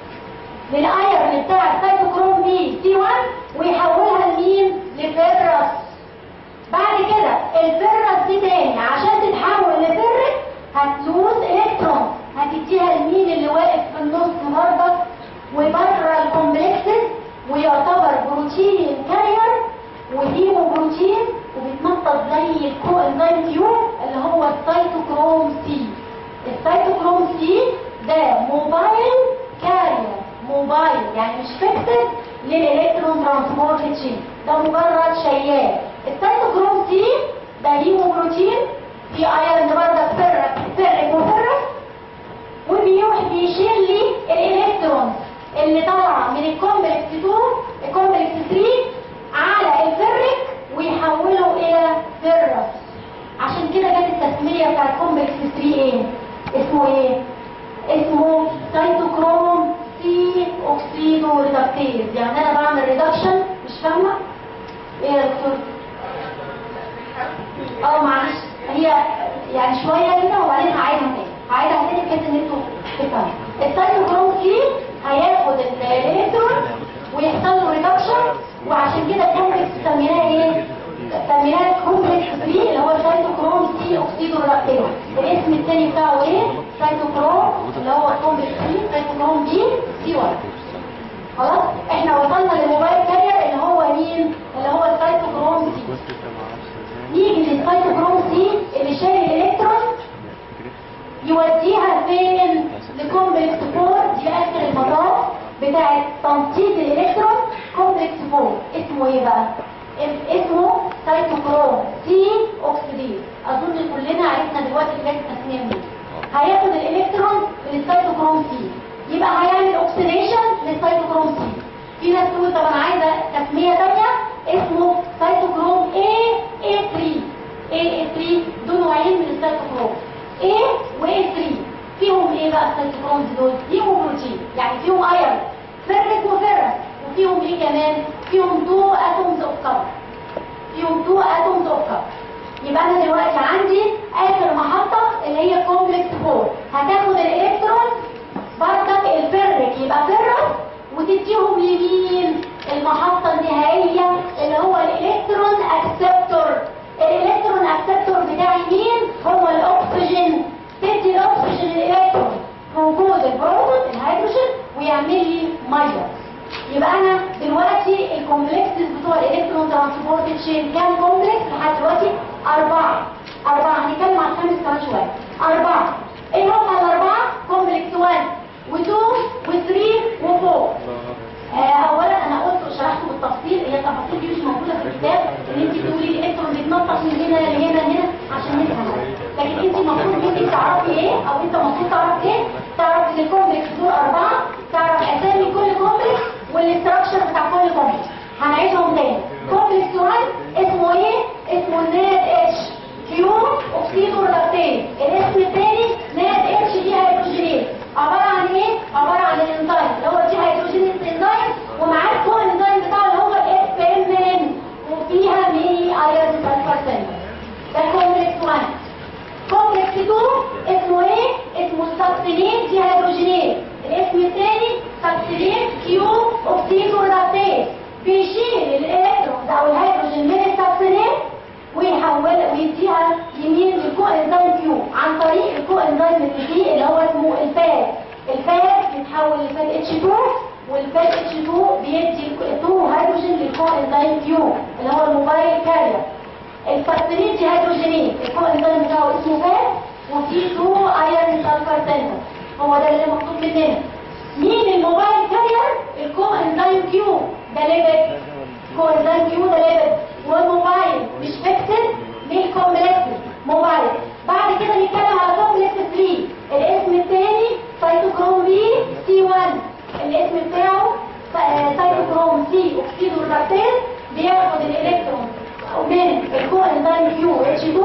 للايرن بتاع السيتوكروم بي سي واحد، ويحولها لمين؟ لفيرس. بعد كده الفرس دي تاني عشان تتحول لفرك هتلوز الكترون، هتديها لمين اللي واقف في النص برضه وبره الكومبلكسز، ويعتبر بروتين كارير وهيمو بروتين، وبيتنطط زي الكو انزيم كيو اللي هو السيتوكروم سي. السيتوكروم سي ده موبايل كارير، موبايل يعني مش فيكسد للالكترون ترانسبورت تشين، ده مجرد شيال. السيتوكروم سي ده هيمو بروتين في ايرن برضه فرق فرق وفرق، وبيروح بيشيل لي الالكترون اللي طالعه من الكومبلكس اتنين الكومبلكس تلاتة على الفرق ويحوله الى فيرس. عشان كده جت التسميه بتاعت كومبلكس تلاتة ايه؟ اسمه ايه؟ اسمه سيتوكروم سي اوكسيدو ريدكتيز. يعني انا بعمل ريدكشن. مش فاهمه ايه يا دكتور؟ اه معلش، هي يعني شويه كده وبعدين هعيدها تاني هعيدها تاني بحيث ان انتوا تفهموا. السيتوكروم سي هياخد الالكترون ويحصل له ريدكشن، وعشان كده الكومبلكس سميناه ايه؟ سميناه كومبلكس تلاتة اللي هو سيتوكروم سي اوكسيدو ريدكتيز. الاسم الثاني بتاعه ايه؟ سيتوكروم اللي هو كومبلكس تلاتة سيتوكروم بي سي واحد. خلاص احنا وصلنا للموبايل كارير اللي هو مين؟ اللي هو السيتوكروم سي. يجي للسيتوكروم سي اللي شايل الالكترون يوديها فين؟ لكومبلكس أربعة. دي اخر المطاف بتاع تنطيط الالكترون. كومبلكس أربعة اسمه ايه بقى؟ اسمه سيتوكروم سي اوكسيديز. اظن كلنا عرفنا دلوقتي حاجات التسميه دي. هياخد الالكترون من السيتوكروم سي يبقى هيعمل اوكسيديشن للسيتوكروم سي. في ناس تقول طب انا عايزه تسميه ثانيه اسمه سيتوكروم اي اي تلاتة. اي اي تلاتة دول نوعين من السيتوكروم A و اي تلاتة. فيهم ايه بقى السيتوكرومز دول؟ فيهم بروتين، يعني فيهم ايرون فرق وفرق، وفيهم ايه كمان؟ فيهم تو اتومز اوف كاربون. فيهم تو اتومز اوف كاربون. يبقى انا دلوقتي عندي اخر محطه اللي هي كومبلكس أربعة هتاخد الالكترون برضك الفرق يبقى فرق وتديهم لمين؟ المحطه النهائيه اللي هو الالكترون اكسبتور. الالكترون اكسبتور بتاعي مين؟ هو الاكسجين. تدي الاكسجين الالكترون في وجود البروتون الهيدروجين ويعمل لي ميه. يبقى انا دلوقتي الكومبلكسز بتوع الالكترون ترانسبورت تشين كام كومبلكس لحد دلوقتي؟ اربعه. اربعه هنتكلم عن الخامس كمان شويه. اربعه. ايه هم الاربعه؟ كومبلكس واحد و2 و3 و4. آه اولا انا قلت وشرحت بالتفصيل، هي التفاصيل دي مش موجوده في الكتاب ان انت تقولي الالكترون بيتنطط من هنا لهنا لهنا عشان نفهم، لكن انت المفروض انت تعرفي ايه او انت المفروض تعرف ايه؟ تعرف ان الكومبلكس دول اربعه، تعرف اسامي كل كومبلكس والاستراكشر بتاع كل كومبلكس. هنعيدهم تاني. كومبلكس واحد اسمه ايه؟ اسمه ناد اتش كيو اوكسيدو ريدكتيز. الاسم الثاني ناد اتش دي هيدروجينيز. عباره عن ايه؟ عباره عن الانزيم اللي هو دي هيدروجينيز انزيم ومعاه الكو انزيم بتاعه اللي هو الاف ام ان وفيها ميني ايرون سلفر. ده كومبلكس واحد. كومبلكس اتنين اسمه ايه؟ اسمه سبسيلين دي هيدروجينيز. الاسم الثاني سبسيلين كيو اوكسيدو ريدكتيز. بيشيل الالكترونز او الهيدروجين من السبسيلين ويحولها ويديها يمين للكو انزيم كيو عن طريق الكو انزيم اللي فيه اللي هو اسمه الفاد. الفاد بيتحول لفاد اتش اتنين والفاد اتش اتنين بيدي اتنين هيدروجين للكو انزيم كيو اللي هو الموبايل كارير. السبسيلين دي هيدروجينيز الكو انزيم بتاعه اسمه فاد وفيه اتنين ايرون سلفر سنتر. هو ده اللي مطلوب مننا. مين الموبايل كارير؟ الكو انزيم كيو ده ليبيد. كو انزيم كيو ده ليبيد والموبايل مش فيكسد ليه كومبلكس موبايل. بعد كده نتكلم على كومبلكس تلاتة. الاسم الثاني سيتوكروم بي سي واحد. الاسم بتاعه سيتوكروم سي اوكسيدو ريدكتيز. بياخد الالكترون من الكو انزيم كيو اتش اتنين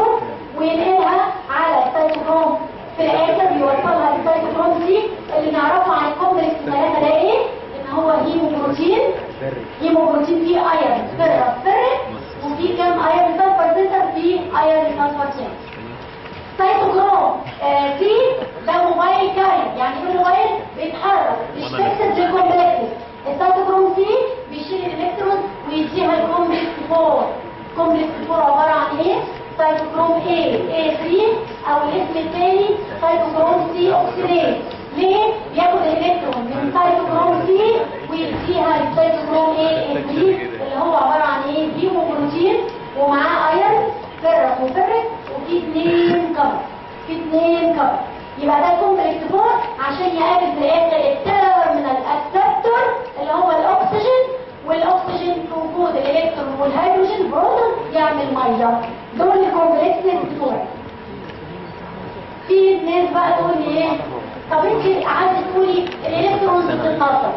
وينقلها على السيتوكروم في الاخر بيوصلها للسيتوكروم سي اللي نعرفه عن الكومبلكس ثلاثه ده ايه؟ ان هو هيموبروتين. هيموبروتين فيه ايرون فرق فرق وفي كام ايرون سلفر سنتر؟ في ايرون سلفر سنتر. سيتوكروم آه سي ده موبايل كارير. يعني ايه موبايل؟ بيتحرك مش فيكسد للكومبلكس. السيتوكروم سي بيشيل الالكترون ويديها الكومبلكس أربعة. كومبلكس أربعة عباره عن ايه؟ سيتوكروم A اي تلاتة او الاسم الثاني سيتوكروم سي اوكسيديز. ليه؟ ياخد الالكترون من سيتوكروم سي ويديها للسيتوكروم A اي تلاتة اللي هو عباره عن ايه؟ هيموبروتين ومعاه ايرون فرق وفرق وفي اثنين كارب. في اثنين كارب. يبقى ده كومبلكس أربعة عشان يقابل في الاخر التيرمينال اكسبتور اللي هو الاكسجين، والاكسجين في وجود الالكترون والهيدروجين بروتون يعمل ميه. دول الكومبلكس بتوعي. في ناس بقى تقول لي ايه؟ طب انت قعدتي تقولي الالكترونز بتتنطط.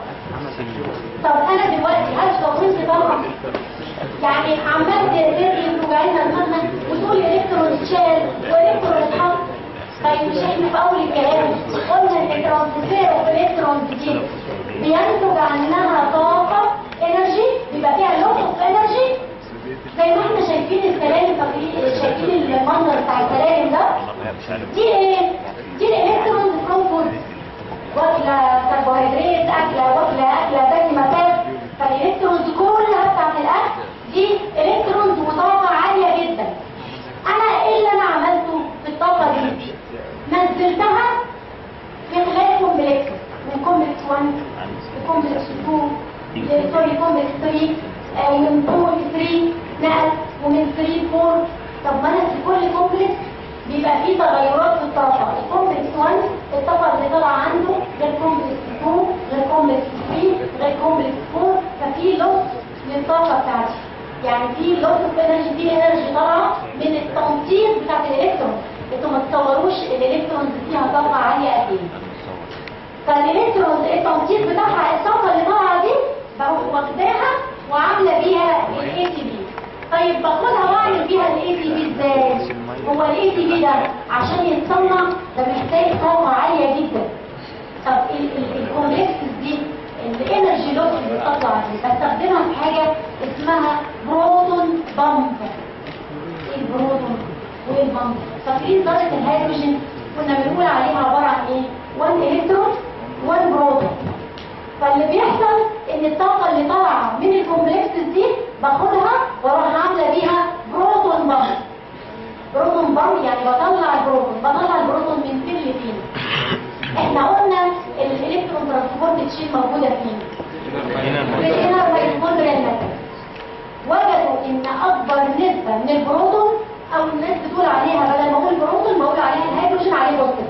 طب انا دلوقتي هل لو كنت طالعه يعني عمال ترقي وجعلنا دماغنا وتقول الكترون شال والكترون اتحط. طيب مش احنا في اول الكلام قلنا ان الترانسفير اوف الكترونز دي بينتج عنها طاقه انرجي، بيبقى فيها لوس اوف انرجي زي ما احنا شايفين السلالم. شايفين المنظر بتاع السلالم ده؟ دي ايه؟ دي الالكترونز فروم فود، واكله كربوهيدرات، اكله واكله اكله دسمه فات. فالالكترونز كلها بتاعت الاكل دي الكترونز وطاقه عاليه جدا. انا ايه اللي انا عملته في الطاقه دي؟ نزلتها في خلال كومبلكس، من كومبلكس واحد لكومبلكس اتنين، سوري كومبلكس تلاتة، ومن اتنين ل تلاتة نقل، ومن تلاتة ل أربعة. طب ما انا في كل كومبلكس بيبقى فيه تغيرات في الطاقه. الكومبلكس واحد الطاقه اللي طالعه عنده غير كومبلكس اتنين غير كومبلكس تلاتة غير كومبلكس أربعة، ففي لوس للطاقه بتاعتي. يعني في لوس اوف انرجي، في انرجي طالعه من التنطيط بتاعت الالكترون. انتوا ما تصوروش الالكترونز فيها طاقه عاليه قد ايه. فالالكترونز التنطيط بتاعها الطاقه اللي طالعه دي بروح واخداها وعامله بيها الاي تي بي. طيب باخدها واعمل بيها الاي تي بي ازاي؟ هو الاي تي بي ده عشان يتصنع ده محتاج طاقه عاليه جدا. طب الكومبلكس دي الانرجي لوس اللي بتطلع دي بستخدمها في حاجه اسمها بروتون بامب. البروتون والبامب فاكرين ذره الهيدروجين كنا بنقول عليها عباره عن ايه؟ واحد الكترون واحد بروتون. فاللي بيحصل ان الطاقه اللي طالعه من الكومبلكس دي باخدها واروح عامله بيها بروتون بامب. بروتون بامب يعني بطلع البروتون، بطلع البروتون من فين لفين. احنا قلنا الالكترون ترانسبورت تشين موجوده فين؟ في الانر ميتوكوندريال ماتريكس. وجدوا ان اكبر نسبه من البروتون، او الناس بتقول عليها بدل ما اقول بروتون بقول عليها الهيدروجين عليه بوزيتيف.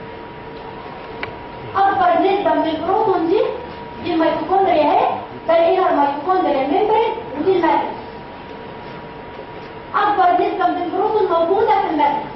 اكبر نسبه من البروتون دي دي الميتوكوندريا اهي، ده الانر ميتوكوندريال ميمبرين، ودي الماتريكس. اكبر نسبه من البروتون موجوده في الماتريكس.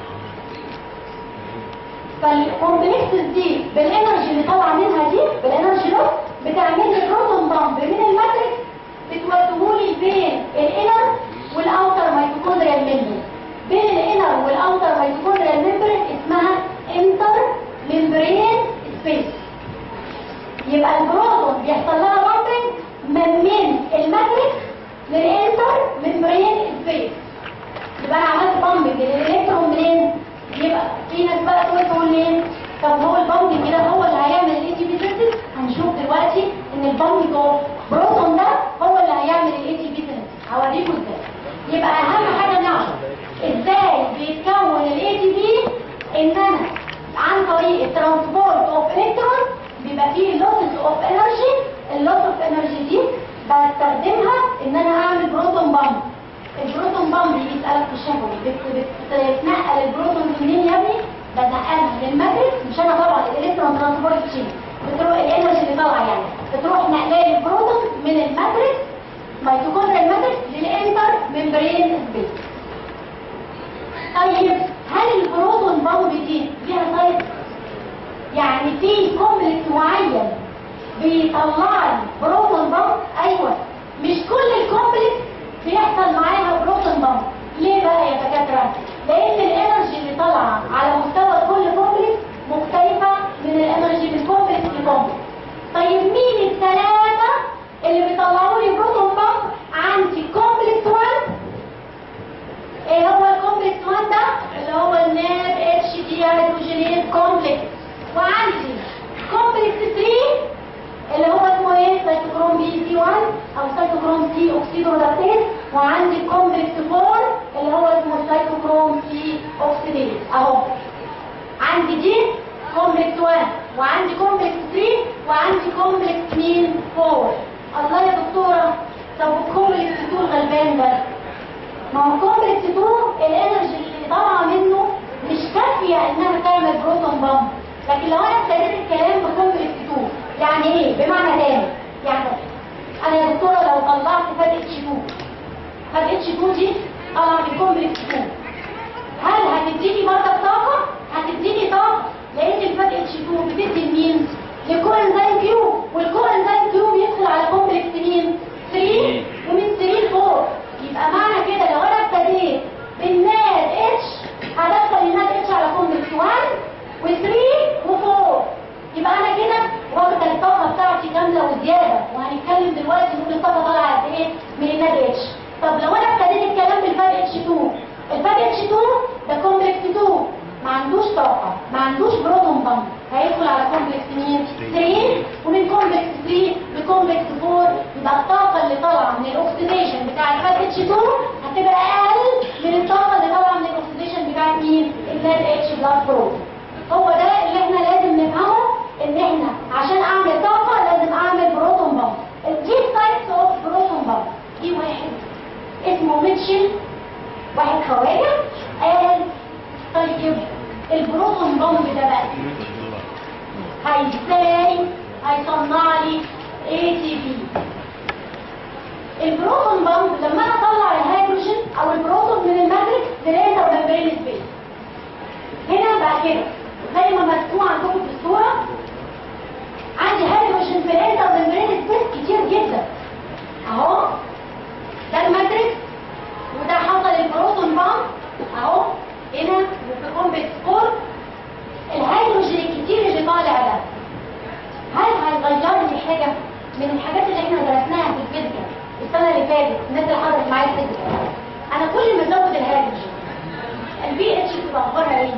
فالكومبلكس دي بالانرجي اللي طالعه منها دي بالانرجي لوس بتعمل لي بروتون بامب من الماتريكس بتوديهولي بين الانر والاوتر ميتوكوندريال ميمبرين. بين الانر والاوتر ميتوكوندريال ميمبرين اسمها انتر ميمبرين سبيس. يبقى البروتون بيحصل لها بامبنج من من الماتريكس للانتر ميمبرين سبيس. يبقى انا عملت بامبنج للالكترون منين؟ يبقى في ناس بقى تقول تقول ليه؟ طب هو البامبنج كده هو اللي هيعمل الاي تي بي سينثيز؟ هنشوف دلوقتي ان البامبنج بروتون ده هو اللي هيعمل الاي تي بي سينثيز. هوريكم ازاي. يبقى اهم حاجه نعرف ازاي بيتكون الاي تي بي. ان انا عن طريق الترانسبورت اوف الكترون بيبقى فيه لوسز اوف انرجي. اللوس اوف انرجي دي بستخدمها ان انا اعمل بروتون بامب. البروتون بامب دي بيسالك في الشفوي بتنقل البروتون منين يا ابني؟ بنقلها للماتريكس. مش انا طبعا الالكترون ترانسبورت تشين بتروح الانرجي اللي طالعه يعني بتروح نقلها البروتون من الماتريكس ميتوكوندريال ماتريكس للانتر ميمبرين سبيس. طيب هل البروتون بامب دي ليها سايت؟ يعني في كومبلكس معين بيطلع لي بروتون بامب؟ ايوه. مش كل الكومبلكس بيحصل معاها بروتون بامب. ليه بقى يا دكاتره؟ لان الانرجي اللي طالعه على مستوى كل كومبلكس مختلفه من الانرجي من كومبلكس لكومبلكس. طيب مين الثلاثه اللي بيطلعوا لي بروتون بامب؟ عندي كومبلكس واحد. ايه هو الكومبلكس واحد ده؟ اللي هو الناب اتش دي هيدروجينيز كومبلكس. وعندي كومبلكس تلاتة اللي هو اسمه ايه؟ سيتوكروم بي سي واحد او سيتوكروم سي اوكسيدوراتيز. وعندي كومبلكس أربعة اللي هو اسمه سيتوكروم سي اوكسيديز. اهو عندي دي كومبلكس واحد، وعندي كومبلكس تلاتة، وعندي كومبلكس مين؟ أربعة. الله يا دكتوره، طب الكومبلكس اتنين غلبان ده؟ ما هو كومبلكس اتنين الانرجي اللي طالعه منه مش كافيه انها تعمل بروتون بامب. لكن لو انا ابتديت الكلام بكومبلكس اتنين يعني ايه؟ بمعنى تاني يعني انا يا دكتوره لو طلعت فات اتش اتنين، فات اتش اتنين دي طالعه من كومبلكس اتنين، هل هتديني برضه طاقه؟ هتديني طاقه، لان الفات اتش اتنين بتدي لمين؟ للكوانزايم كيو، والكوانزايم كيو بيدخل على كومبلكس مين؟ ثلاثة، ومن ثلاثة لفوق. يبقى معنى كده لو انا ابتديت بالناد اتش هدخل الناد اتش على كومبلكس واحد و3 وفوق، يبقى انا كده واخده الطاقه بتاعتي كامله وزياده. وهنتكلم دلوقتي نقول الطاقه طالعه قد ايه من الناد اتش. طب لو انا ابتديت الكلام بالفات اتش اتنين، الفات اتش اتنين ده كومبلكس اتنين ما عندوش طاقه، ما عندوش بروتون بامب، هيدخل على كومبلكس مين؟ ثلاثة، ومن كومبلكس ثلاثة لكومبلكس أربعة، يبقى الطاقه اللي طالعه من الاكسديشن بتاع الفات اتش اتنين هتبقى اقل من الطاقه اللي طالعه من الاكسديشن بتاع مين؟ الناد اتش بلس بروتون. هو ده اللي احنا لازم نفهمه، ان احنا عشان اعمل طاقه لازم اعمل بروتون بامب. دي تايبس اوف بروتون بامب. في واحد اسمه ميتشل، واحد خواجه قال طيب البروتون بامب ده بقى ازاي هيصنع لي اي تي بي؟ البروتون بامب لما انا اطلع الهيدروجين او البروتون من الماتريكس للانتر ممبرين سبيس، هنا بقى كده زي ما مرسوم عندكم في الصوره، عندي هيدروجين في الانتر ممبرين سبيس كتير جدا اهو، ده الماتريكس، وده حصل البروتون بامب اهو هنا وفي كومبلكس أربعة. الهيدروجين الكتير اللي طالع ده هل هيغير لي حاجه من الحاجات اللي احنا درسناها في الفيزياء السنه اللي فاتت؟ الناس اللي حضرت معايا الفيزياء، انا كل ما ازود الهيدروجين البي اتش بتبقى اخبارها ايه؟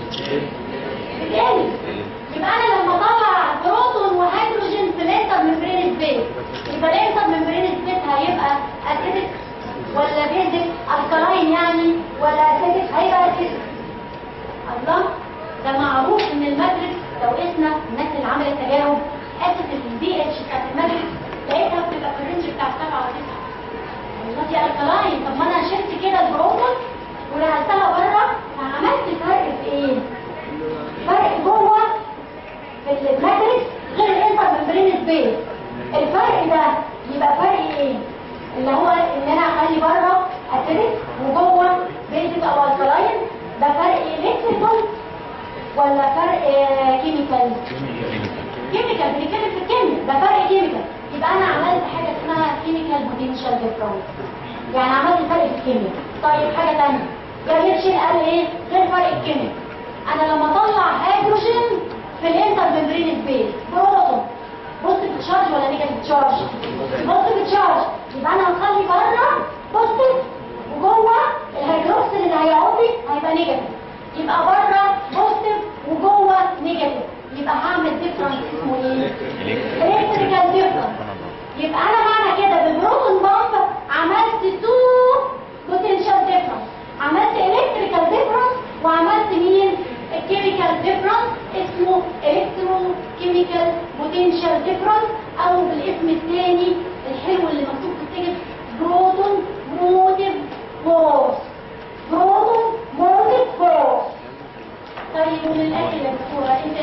بتقل. يبقى انا لما اطلع بروتون وهيدروجين في الانتر ممبرين سبيس، يبقى الانتر ممبرين سبيس هيبقى اسيدك ولا بيزك؟ الكلاين يعني ولا اسيدك؟ هيبقى اسيدك. الله، ده معروف ان الماتريكس لو قسنا الناس اللي عملت تجارب قاست البي اتش بتاعت الماتريكس لقيتها بتبقى في الرينج بتاع سبعة وتسعة. والله دي الكلاين. طب ما انا شلت كده البروتون ونقلتها بره، فعملت فرق في ايه؟ فرق جوه في الماتريكس غير الانتر ممبرين سبيس. الفرق ده يبقى فرق ايه؟ اللي هو ان انا اخلي بره اسيدك وجوه بيزك او الكلاين. ده فرق الكتريكال ولا فرق كيميكال؟ كيميكال، بنتكلم في الكيمياء، ده فرق كيميكال. يبقى انا عملت حاجه اسمها كيميكال بوتنشال ديفرنس، يعني عملت فرق في الكيمياء. طيب حاجه ثانيه، يا ميتشل قال ايه غير فرق الكيمياء؟ انا لما اطلع هيدروجين في الانتر ممبرين سبيس بروتون بوزيتيف تشارج ولا نيجاتيف تشارج؟ بوزيتيف تشارج، يبقى انا هخلي بره بوزيتيف وجوه الهيدروكسيل اللي هيقعد لي هيبقى نيجاتيف. يبقى بره بوزيتيف وجوه نيجاتيف، يبقى هعمل ديفرنس اسمه ايه؟ الكتريكال ديفرنس. يبقى انا معنى كده بالبروتون بامب عملت تو بوتنشال ديفرنس، عملت الكتريكال ديفرنس وعملت مين؟ الكيميكال ديفرنس، اسمه الكترو كيميكال بوتنشال ديفرنس، او بالاسم الثاني الحلو اللي مكتوب في التكست بروتون موتيف فورس. بروتون موتيف فورس. طيب من الاخر يا دكتوره انت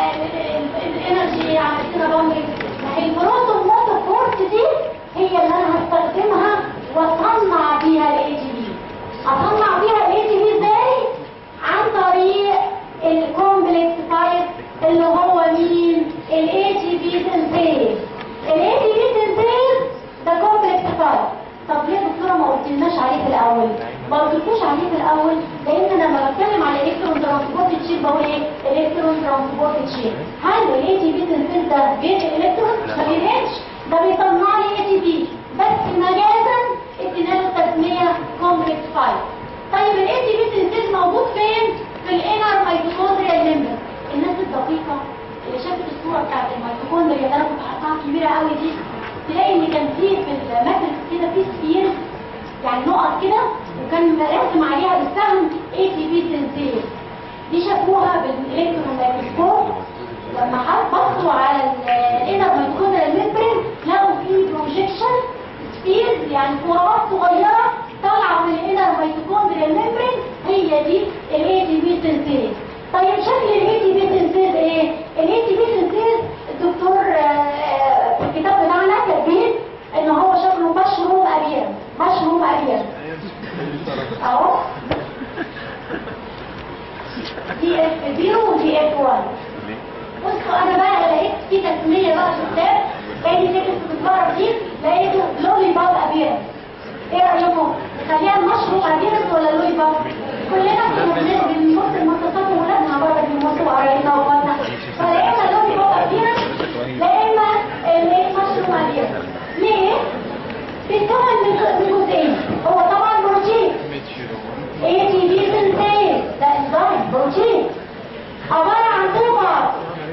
الانرجي عملت لنا بامبنج، ما هي البروتون موتيف فورس دي هي اللي انا هستخدمها واصنع بيها الاي تي بي. اصنع بيها الاي تي بي ازاي؟ عن طريق الكومبلكس تايب اللي هو مين؟ الاي تي بي سنتيز. الاي تي بي سنتيز ده كومبلكس تايب. طب ليه دكتوره ما قلتلناش عليه في الاول؟ ما قلتلكوش عليه في الاول لان انا لما بتكلم على الكترون ترانسبورت تشين بقول ايه؟ الكترون ترانسبورت تشين. هل الاي تي بي سنتيز ده بينقل الكترون؟ ما بينقلش، ده بيصنع لي اي تي بي، بس مجازا ادينا له تسميه كومبلكس تايب. طيب الاي تي بي سنتيز موجود فين؟ في الانر ميتوكوندريال ميمبرين. الناس الدقيقه اللي شافت الصوره بتاعت الميتوكوندريا اللي انا كنت حاطاها كبيره قوي دي، تلاقي ان كان فيه في الماتريكس كده في سفير يعني نقط كده وكان راسم عليها بالسهم اي تي بي سنتيز. دي شافوها بالالكترون مايكروسكوب لما بصوا على الانر ميتوكوندريال ميمبرين لقوا فيه بروجيكشن سفير يعني كرات صغيره طالعه من الانر ميتوكوندريال ميمبرين، هي دي الاي تي بي سنتيز. طيب شكل الاي تي بي سنتيز ايه؟ الاي تي بي سنتيز الدكتور في الكتاب بتاعنا كاتبين ان هو شكله مشروم ابيض، مشروم ابيض اهو. دي اف صفر ودي اف واحد. بصوا انا بقى لقيت في تسميه بقى في الكتاب تاني تكتب بتتفرج فيه لقيته لولي باب ابيرنس. ايه رايكم؟ نخليها المشروب ابيرنس ولا لولي باب؟ كلنا كنا بنبص المنتصات وولادنا بره بنبص وقرايبنا واخواتنا، فلقينا لولي باب ابيرنس لقينا المشروب ابيرنس. ليه؟ بيتكون من جزئين، هو طبعا بروتين اي تي بي سنتيز، ده انزيم بروتين عباره عن طبقه.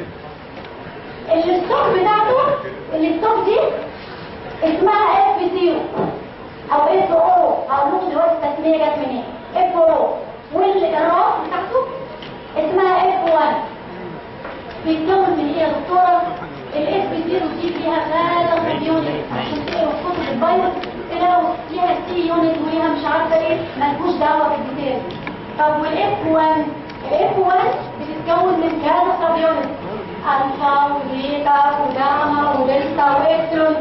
الستوك بتاعته الستوك دي اسمها اف صفر او اف او، هقول لكم دلوقتي التسميه جت منين. اف او والراس بتاعته اسمها اف واحد. بيتكون من ايه يا دكتوره؟ الاف صفر دي فيها ثلاثة يونت عشان تقروا في كتب البايو تلاقوا فيها سي يونت وفيها مش عارفه ايه، مالكوش دعوه بالديتيل. طب والاف واحد الاف واحد بتتكون من كذا سب يونت، الفا وبيتا وجاما ودلتا وابسلون.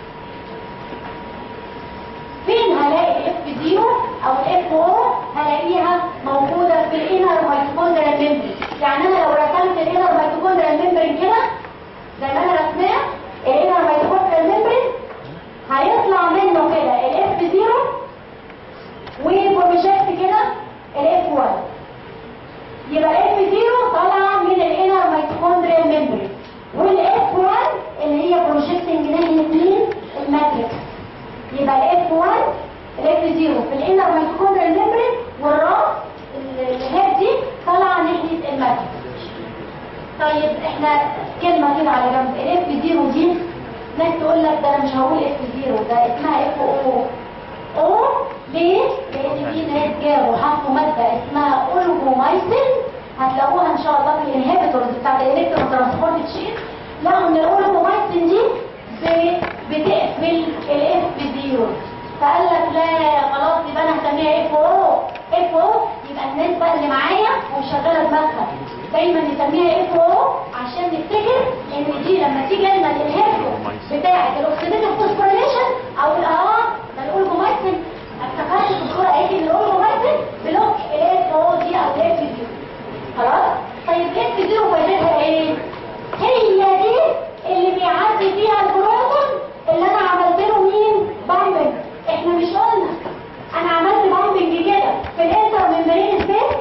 فين هلاقي الاف صفر او الاف او؟ هلاقيها موجوده في الانر ميتوكوندريال ميمبرين. يعني انا لو رسمت الانر ميتوكوندريال ميمبرين كده زي ما انا رسماه، الانر ميتوكوندريال ميمبرين هيطلع منه كده الاف صفر وبروجكت كده الاف واحد. يبقى الاف صفر طالعه من الانر ميتوكوندريال ميمبرين، والاف واحد اللي هي بروجكتنج ناحيه مين؟ الماتريكس. يبقى الاف واحد الاف صفر في الانر ميتوكوندريال ميمبرين، والراس الهيد دي طالعه ناحيه الماتريكس. طيب احنا كلمه كده على جنب، الاف صفر دي ناس تقول لك ده انا مش هقول اف صفر، ده اسمها اف او. او ليه؟ لان في ناس جابوا حطوا ماده اسمها اولجومايسين، هتلاقوها ان شاء الله في الانهبيتورز بتاعت الالكترون ترانسبورت تشين. لقوا ان الاولجومايسين دي بتقفل الاف صفر، فقال لك لا خلاص يبقى انا هسميها اف او. اف او يبقى الناس بقى اللي معايا ومشغله دماغها دايما نسميها اف او عشان نفتكر ان دي لما تيجي لنا الانهبيتور بتاعت الاكسيديتيف فوسفوريليشن او اه ده الاولجومايسين. افتكرت الدكتوره قالت لي ان الاولجومايسين بلوك الاف او دي او الاف صفر. خلاص؟ طيب اف صفر فايدتها ايه؟ هي دي اللي بيعدي فيها البروتون اللي انا عملت له مين؟ بامبنج. احنا مش قلنا انا عملت بامبنج كده في الانتر ممبرين سبيس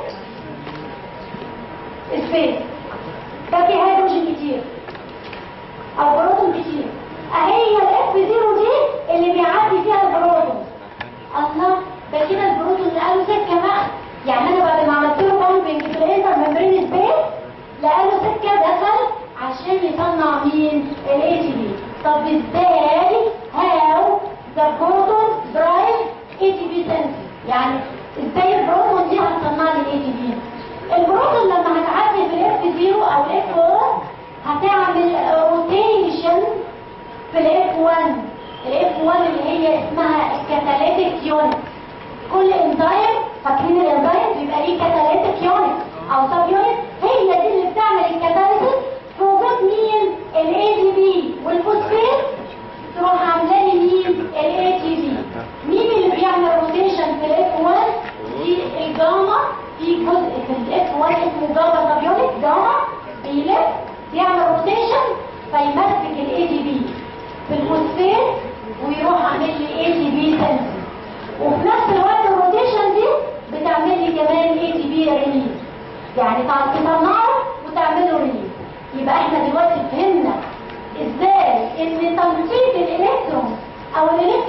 سبيس ده في هيدروجين كتير او بروتون كتير، اهي الاف صفر دي اللي بيعدي فيها البروتون. الله، ده كده البروتون لقاله سكه بقى. يعني انا بعد ما عملت له بامبنج في الانتر ممبرين سبيس لقاله سكه دخل عشان يصنع مين؟ الاي تي بي. طب ازاي؟ هاو ذا بروتون درايف اي تي بي سنسز. يعني ازاي البروتون دي هتصنع لي الاي تي بي؟ البروتون لما هتعدي في الاف صفر او الاف او هتعمل روتيشن في الاف واحد. الاف واحد اللي هي اسمها الكاتاليتيك يونت. كل انزيم فاكرين الانزيم بيبقى ليه كاتاليتيك يونت او سب يونت، هي دي اللي بتعمل الكاتاليسيس في وجود مين؟ الاي تي بي والفوسفات تروح عامله لي مين؟ الاي تي بي. مين اللي بيعمل روتيشن في الاف واحد؟ دي الجاما. في جزء في الاف واحد اسمه جاما سب يونت، جاما بيلف بيعمل روتيشن فيمسك الاي تي بي في الفوسفات ويروح عامل لي اي تي بي سنسز. وفي نفس الوقت الروتيشن دي بتعمل لي كمان اي تي بي ريليز، يعني تصنعه وتعمل له ريليز. يبقى احنا دلوقتي فهمنا ازاي ان تنشيط الالكترون او الالكترون